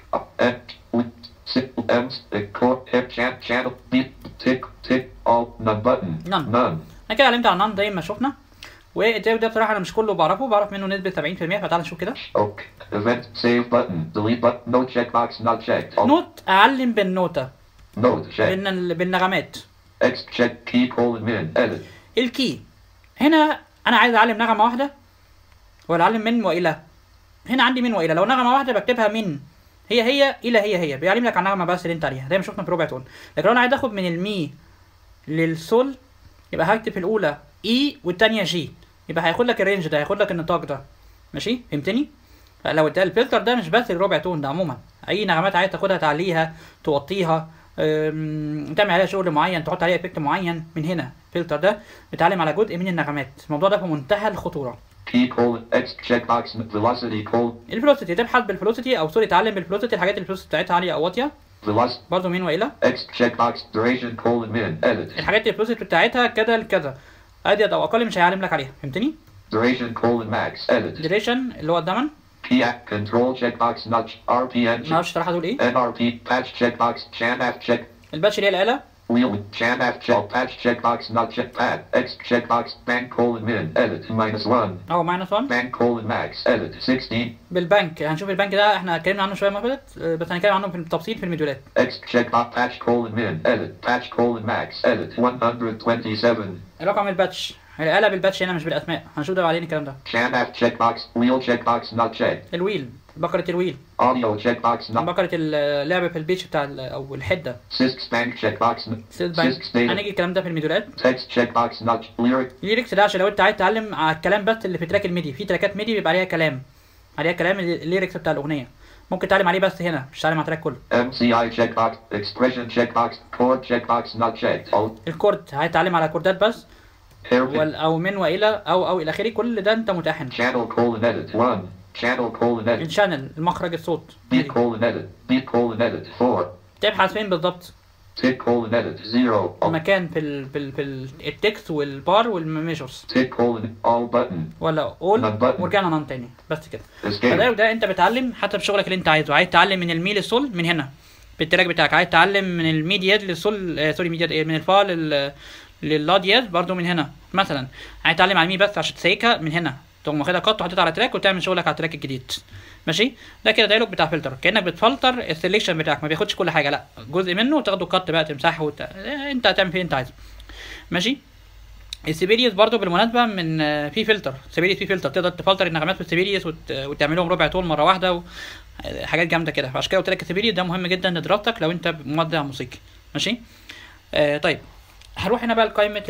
simple M's channel beat tick all none button None. none انا كده علمت على نون زي ما شفنا، والتاب ده بصراحه انا مش كله بعرف منه نسبه 70%، فتعال نشوف كده. okay event save button delete button no checkbox not checked نوت اعلم بالنوته note check بالنغمات، X check key colon min edit. الكي هنا انا عايز اعلم نغمه واحده ولا اعلم من والى. هنا عندي من والى، لو نغمه واحده بكتبها من هي الى هي بيعلم لك على النغمه بس اللي انت عليها زي ما شفنا في ربع تون. لكن لو انا عايز اخد من المي للسول يبقى هكتب الاولى اي والثانيه جي، يبقى هياخد لك الرينج ده، هياخد لك النطاق ده. ماشي فهمتني؟ لو ده الفلتر ده مش بس الربع تون ده، عموما اي نغمات عايز تاخدها تعليها توطيها تعمل عليها شغل معين تحط عليها افكت معين، من هنا الفلتر ده بيتعلم على جزء من النغمات. الموضوع ده في منتهى الخطوره. Key colon X checkbox velocity colon. الفلوسيتي تبحث بالفلوسيتي او سوري تعلم بالفلوسيتي الحاجات اللي الفلوسيتي بتاعتها عاليه او واطيه. Velocity برضه من والى. X checkbox duration colon min edit. الحاجات اللي الفلوسيتي بتاعتها كذا لكذا، ازيد او اقل مش هيعلم لك عليها. فهمتني؟ Duration colon max edit. duration اللي هو الزمن. P control checkbox notch RPN. ما اعرفش صراحه دول ايه. NRP patch checkbox ChanF check. الباتش اللي هي الاله. Wheel ChanF check patch checkbox not check pad X checkbox bank colon min edit -1. اهو -1. Bank colon max edit 16. بالبنك هنشوف البنك ده احنا اتكلمنا عنه شويه ما فاتت، بس هنتكلم عنه في التفصيل في الفيديوهات. X checkbox patch colon min edit patch colon max edit 127. رقم الباتش الاله بالباتش هنا مش بالاسماء، هنشوف ده بعدين الكلام ده. ChanF checkbox wheel checkbox not checked. الويل بكره الويل. Audio checkbox not. بكره اللعب في البيتش بتاع او الحده. Sysc bank checkbox. سيلز بانك هنيجي الكلام ده في الفيديوهات. Text checkbox not lyric. الليركس ده عشان لو انت عايز تتعلم على الكلام بس اللي في تراك الميدي، في تراكات ميدي بيبقى عليها كلام الليركس بتاع الاغنيه، ممكن تعلم عليه بس هنا مش تعلم على التراك كله. MCI checkbox expression checkbox chord checkbox not checked. الكورد هيتعلم على كوردات بس او من والى او الى اخره، كل ده انت متاح هنا. Channel colon edit 1. Channel colon edit. الشانل المخرج الصوت. Beat colon edit. Beat colon edit 4. تبحث فين بالظبط؟ Tick colon edit 0. المكان في التكست والبار والميجرز. Tick colon all button. ولا اول None button. ورجعنا نان تاني بس كده. Escape. فده ده انت بتعلم حسب شغلك اللي انت عايزه، عايز تعلم من المي للسول من هنا بالتراك بتاعك، عايز تعلم من الميدياد للسول سوري ميدياد ايه من الفا لللا دياد برضه من هنا مثلا، عايز تعلم على المي بس عشان تسيكها من هنا تقوم واخدها قط وحطيتها على تراك وتعمل شغلك على التراك الجديد. ماشي ده كده دايلوج بتاع فلتر، كانك بتفلتر السلكشن بتاعك، ما بياخدش كل حاجه، لا جزء منه وتاخده قط بقى تمسحه انت هتعمل فيه انت عايزه. ماشي السيبيريوس برضو بالمناسبه من في فلتر سيبيريوس، في فلتر تقدر تفلتر النغمات في السيبيريوس وتعملهم ربع طول مره واحده حاجات جامده كده، فعشان كده قلت لك السيبيريوس ده مهم جدا لدراستك لو انت مبدع موسيقي. ماشي طيب هروح هنا بقى لقائمه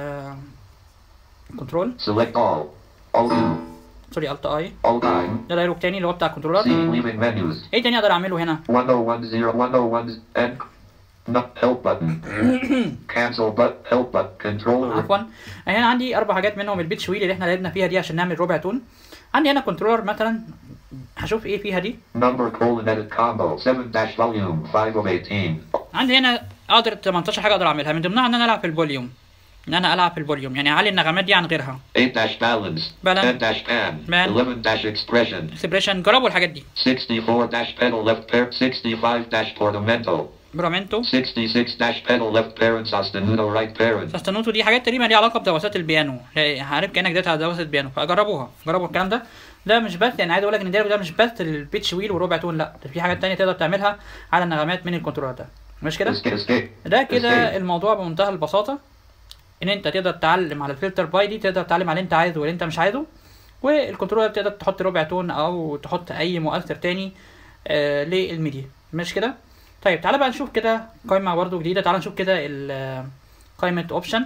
الكنترول. Select all. All new. سوري الت اي. All time. ده دايلوج تاني اللي هو بتاع الكنترولر. See leaving menus. ايه تاني اقدر اعمله هنا؟ 1010 and not help button. Cancel but help but controller. عفوا هنا عندي 4 حاجات منهم البيتش ويل اللي احنا لعبنا فيها دي عشان نعمل ربع تون. عندي هنا كنترولر مثلا هشوف ايه فيها دي. Number colon edit combo 7 volume 5 of 18. عندي هنا اقدر 18 حاجه اقدر اعملها، من ضمنها ان انا العب في الفوليوم، يعني اعلي النغمات دي عن غيرها. 8 balance. 10 pan. 11 expression. اكسبريشن جربوا الحاجات دي. 64 pedal left pair. 65 portamento. برامنتو. 66 pedal left parent sostenuto right parent. ساستنوتو دي حاجات تقريبا ليها علاقه بدواسات البيانو، عارف كانك داتا على دواسه البيانو، فجربوها جربوا الكلام ده. ده مش بس يعني عايز اقول لك ان ده مش بس البيتش ويل وربع تون، لا ده في حاجات تانية تقدر تعملها على النغمات من الكنترولر ده. مش كده؟ ده كده الموضوع بمنتهى البساطه، ان انت تقدر تتعلم على الفلتر باي دي، تقدر تتعلم على اللي انت عايزه واللي انت مش عايزه، والكنترولر تقدر تحط ربع تون او تحط اي مؤثر تاني للميديا. مش كده؟ طيب تعالى بقى نشوف كده قائمه برضه جديده، تعالى نشوف كده قائمه اوبشن.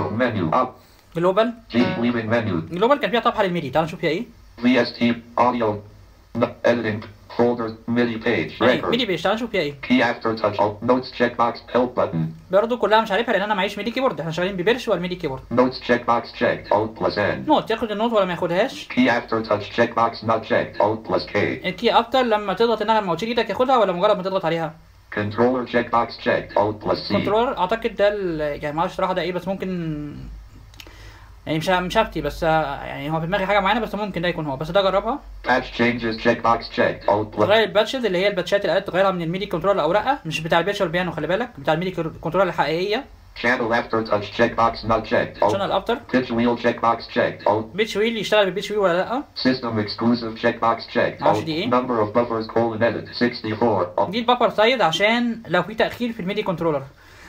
جلوبال. جلوبال كان فيها صفحه للميدي، تعالى نشوف فيها ايه. VST audio editing folder MIDI page ميدي بيج، تعالى نشوف فيها ايه. key after touch alt notes checkbox help button. برضه كلها مش عارفها لان انا معيش ميدي كيبورد، احنا شغالين بفيرشوال ميدي كيبورد. notes checkbox checked alt plus n. نوت ياخد النوت ولا ما ياخدهاش. key after touch checkbox not checked alt plus k. الكي افتر لما تضغط النغمه وتشيل ايدك ياخدها ولا مجرد ما تضغط عليها. controller checkbox checked alt plus c. كنترولر اعتقد ده يعني ما اعرفش صراحه ده ايه، بس ممكن يعني مش هفتي، بس يعني هو في دماغي حاجه معينه، بس ممكن ده يكون هو، بس ده جربها. patch changes checkbox checked alt plus. غير الباتشز اللي هي الباتشات اللي قالت تغيرها من الميدي كنترولر او لا، مش بتاع الفيرشوال بيانو، خلي بالك بتاع الميدي كنترولر الحقيقيه. channel after touch checkbox not checked alt. channel after. pitch wheel checkbox checked alt. بيتش ويل يشتغل بالبيتش ويل ولا لا. system exclusive checkbox checked معرفش alt. دي ايه. number of buffers colon edit 64 alt. دي البفر سايز عشان لو في تاخير في الميدي كنترولر،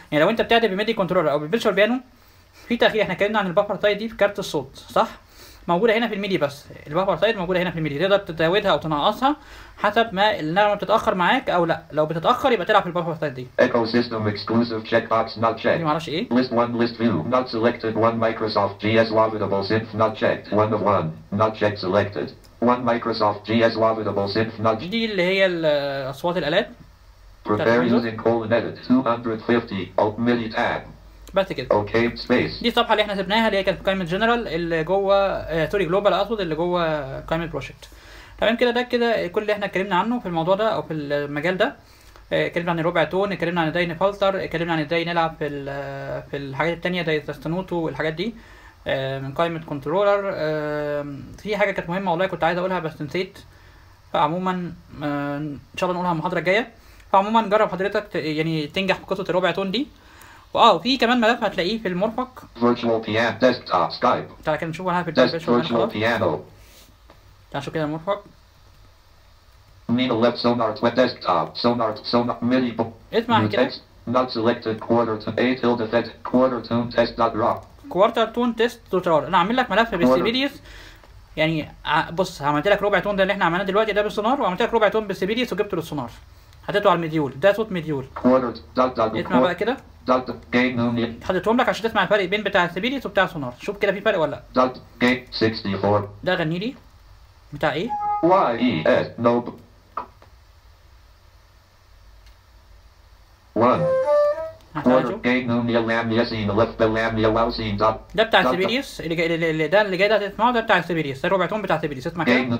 يعني لو انت بتعدل بميدي كنترولر او بالفيرتشوال بيانو في تغيير. احنا اتكلمنا عن البفر سايز دي في كارت الصوت صح؟ موجوده هنا في الميدي، بس البفر سايز موجوده هنا في الميدي، تقدر تزودها او تنقصها حسب ما النغمه بتتاخر معاك او لا. لو بتتاخر يبقى تلعب في البفر سايز دي. Echo system exclusive checkbox not دي checked. معرفش ايه. List 1 list view not selected. 1 Microsoft GS Wavetable synth not checked. 1 of 1 not checked selected. 1 Microsoft GS Wavetable synth not دي اللي هي اصوات الالات. prepare using colon edit 250 alt MIDI tab. بس كده. OK space. دي الصفحه اللي احنا سبناها اللي هي كانت في قائمه جنرال اللي جوه سوري جلوبال اقصد اللي جوه قائمه بروجكت. تمام كده. ده كده كل اللي احنا اتكلمنا عنه في الموضوع ده او في المجال ده. اتكلمنا عن الربع تون، اتكلمنا عن ازاي نفلتر، اتكلمنا عن ازاي نلعب في الحاجات التانية زي التستنوتو والحاجات دي من قائمه كنترولر. في حاجه كانت مهمه والله كنت عايز اقولها بس نسيت، فعموما ان شاء الله نقولها المحاضره الجايه. فعموما جرب حضرتك يعني تنجح في قصه الربع تون دي. في كمان ملف هتلاقيه في المرفق. Virtual piano desktop Skype. تعالى كده نشوف انا في Virtual piano. تعالى نشوف كده المرفق. Mina left sonar to desktop sonar MIDI. اسمع كده. Not selected quarter to 8 tilde effect quarter tone test dot drop. كوارتر تون تيست دوترار. انا عامل لك ملف بالسيبيريوس يعني بص عملت لك ربع تون ده اللي احنا عملناه دلوقتي ده بالسونار، وعملت لك ربع تون بالسيبيريوس وجبته للسونار حطيته على المديول. ده صوت مديول. اسمع بقى كده. حطيتهم لك عشان تسمع الفرق بين بتاع السيبيريوس وبتاع السونار. شوف كده في فرق ولا لا. ده غني لي بتاع ايه؟ ده بتاع السيبيريوس اللي جاي ده تسمعه. ده بتاع السيبيريوس، ده الربع تون بتاع السيبيريوس. اسمع كده.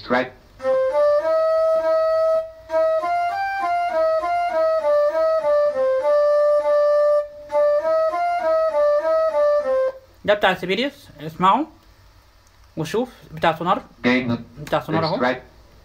ده بتاع السيبيريوس اسمعه وشوف بتاع سونار. بتاع سونار اهو.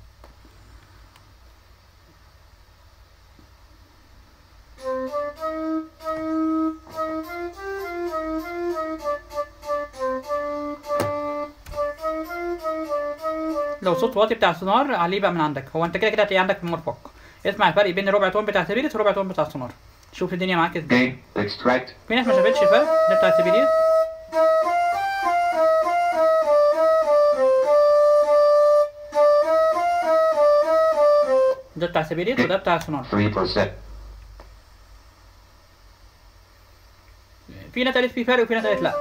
لو صوت واطي بتاع السونار عليه بقى من عندك. هو انت كده هتلاقيه عندك في المرفق. اسمع الفرق بين الربع تون بتاع السيبيريوس والربع تون بتاع السونار. شوف الدنيا معاك ازاي. في ناس ما شافتش فرق. ده بتاع السيبيريوس. ده بتاع السيبيريوس وده بتاع السونار. 3%. في ناس قالت في فرق وفي ناس قالت لا.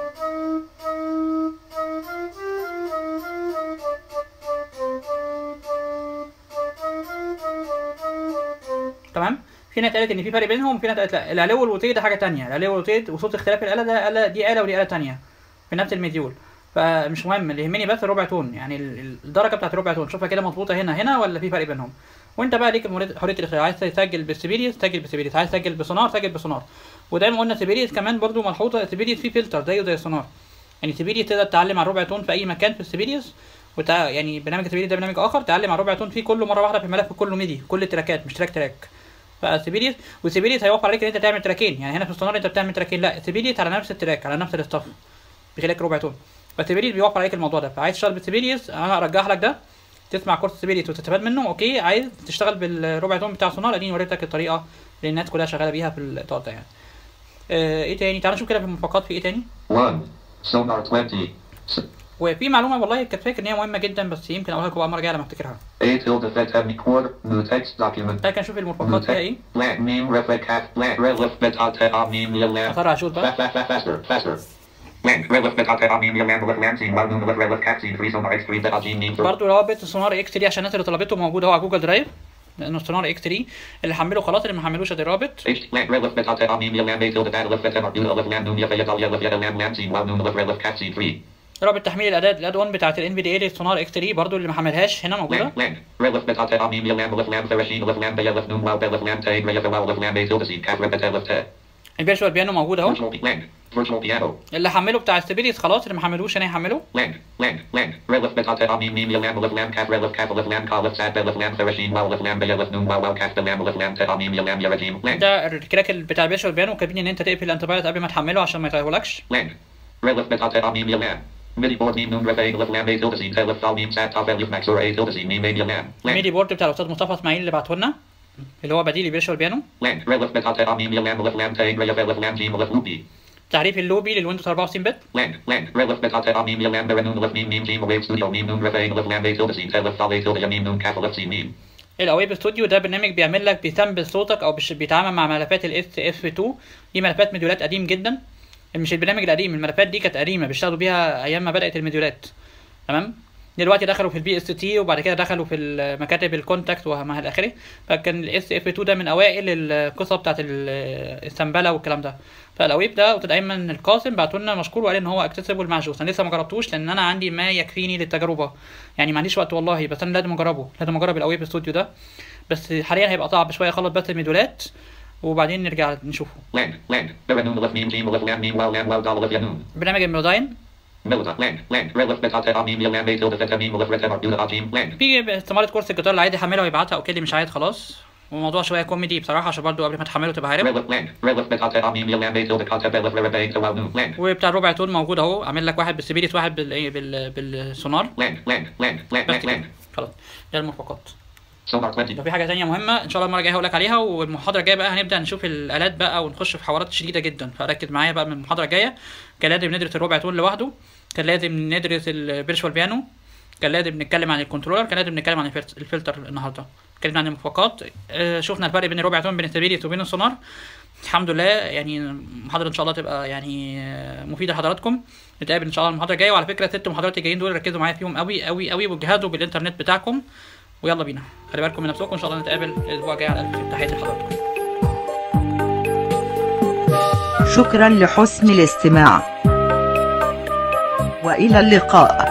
تمام. في ناس قالت ان في فرق بينهم وفي ناس قالت لا. العلو والوطي ده حاجه ثانيه. العلو والوطي وصوت اختلاف الاله ده آلة دي آلة ودي آلة ثانيه في نفس المديول. فمش مهم، اللي يهمني بس الربع تون يعني الدرجه بتاعت الربع تون. شوفها كده مظبوطه هنا ولا في فرق بينهم. وانت بقى ليك حريه الاختيار. عايز تسجل بالسيبيريوس سجل بالسيبيريوس، عايز تسجل بسونار سجل بسونار. ودايما قلنا سيبيريوس كمان برضو ملحوظه. سيبيريوس فيه فلتر زيه زي السونار. يعني سيبيريوس تقدر تعلم على الربع تون في اي مكان في السيبيريوس. يعني برنامج سيبيريوس ده برنامج اخر تعلم على الربع تون فيه كله مره واحده في الملف كله ميدي كل التراكات مش تراك. فسيبيريوس وسيبيريوس هيوفر عليك ان انت تعمل تراكين. يعني هنا في السونار انت بتعمل تراكين، لا سيبيريوس على نفس التراك على نفس الاستاف بخلاف ربع تون. فسيبيريوس بيوفر عليك الموضوع ده. فعايز تشتغل بالسيبيريوس انا ارجح لك ده تسمع كورس سيبيريوس وتستفاد منه. اوكي. عايز تشتغل بالربع تون بتاع السونار اديني وريتك الطريقه اللي الناس كلها شغاله بيها في الطاقه ده يعني. ايه تاني؟ تعال نشوف كده في المرفقات في ايه تاني. 1 sonar 20. وفي معلومه والله كنت فاكر ان هي مهمه جدا بس يمكن اقولها لكم المره الجايه لما افتكرها. 8 tilde effect every quarter new text document. تعال نشوف المرفقات فيها ايه. Blank meme reflecaf blank relief betate meme lilam. اسرع شوط بقى. faster. Blank relief betate meme lilam with lansing while noon with relief capsine free sonar x3 that meme. برضه رابط السونار اكس 3 عشان الناس اللي طلبته موجود اهو على جوجل درايف. لانه السونار اكس 3 اللي حمله خلاص، اللي ما حملوش ادي الرابط. blank relief betate meme lilam 8 tilde data left betate with lam noon yafayat lam lansing while noon with relief capsine free. رابط تحميل الاداه الاد-اون بتاعت الان في دي اي للسونار اكس 3 برضه اللي ما حملهاش هنا موجوده. الفيرتشوال بيانو موجود اهو. اللي حمله بتاع السيبيريوس خلاص، اللي ما حملوش هنا يحمله. ده الكراك بتاع الفيرتشوال بيانو كاتبين ان انت تقفل الانتي قبل ما تحمله عشان ما يطيرهولكش. ميدي بورد ميم نون رفع لف لام اي تلتزين تلف طال ميم سات طال يف ماكس اور اي تلتزين ميم ميديا لام الميدي بورد بتاع الاستاذ مصطفى اسماعيل اللي بعته لنا اللي هو بديل الفيرتشوال بيانو. تعريف اللوبي للويندوز 64 بت. الاويب ستوديو ده برنامج بيعمل لك بيسامبل صوتك او بيتعامل مع ملفات الاس اف 2. دي ملفات مديولات قديم جدا، مش البرنامج القديم، الملفات دي كانت قديمه بيشتغلوا بيها ايام ما بدات المديولات. تمام. دلوقتي دخلوا في البي اس تي وبعد كده دخلوا في مكاتب الكونتاكت وما الى اخره. فكان الاس اف 2 ده من اوائل القصه بتاعت السنبله والكلام ده. فالاويب ده استاذ ايمن القاسم بعتوا لنا مشكور وقال ان هو اكسسبل مع جوس. انا لسه ما جربتوش لان انا عندي ما يكفيني للتجربه، يعني ما عنديش وقت والله، بس انا لازم اجربه، لازم اجرب الاويب ستوديو ده. بس حاليا هيبقى صعب شويه، اخلص بس المديولات وبعدين نرجع نشوفه. برنامج الميلوداين في استمارة كورس الجيتار اللي عايز يحمله ويبعتها اوكي، اللي مش عايز خلاص. وموضوع شويه كوميدي بصراحه عشان برضه قبل ما تحمله تبقى عارف. وبتاع الربع تون موجود اهو، عامل لك واحد بالسبيريت واحد بالسونار. خلاص ده المرفقات. لو في حاجه ثانيه مهمه ان شاء الله المره الجايه هقول لك عليها، والمحاضره الجايه بقى هنبدا نشوف الالات بقى ونخش في حوارات شديده جدا، فركز معايا بقى من المحاضره الجايه. كان لازم ندرس الربع تون لوحده، كان لازم ندرس الفيرتشوال بيانو، كان لازم نتكلم عن الكنترولر، كان لازم نتكلم عن الفلتر. النهارده اتكلمنا عن المرفقات، شفنا الفرق بين الربع تون بين السبيريت وبين السونار. الحمد لله يعني المحاضره ان شاء الله تبقى يعني مفيده لحضراتكم. نتقابل ان شاء الله المحاضره الجايه. وعلى فكره 6 محاضرات الجايين دول ركزوا معايا فيهم قوي قوي قوي، واجهزوا بالانترنت بتاعكم، ويلا بينا خلي بالكم من نفسكم. ان شاء الله نتقابل الاسبوع الجاي على الف. تحياتي لحضراتكم. شكرا لحسن الاستماع، وإلى اللقاء.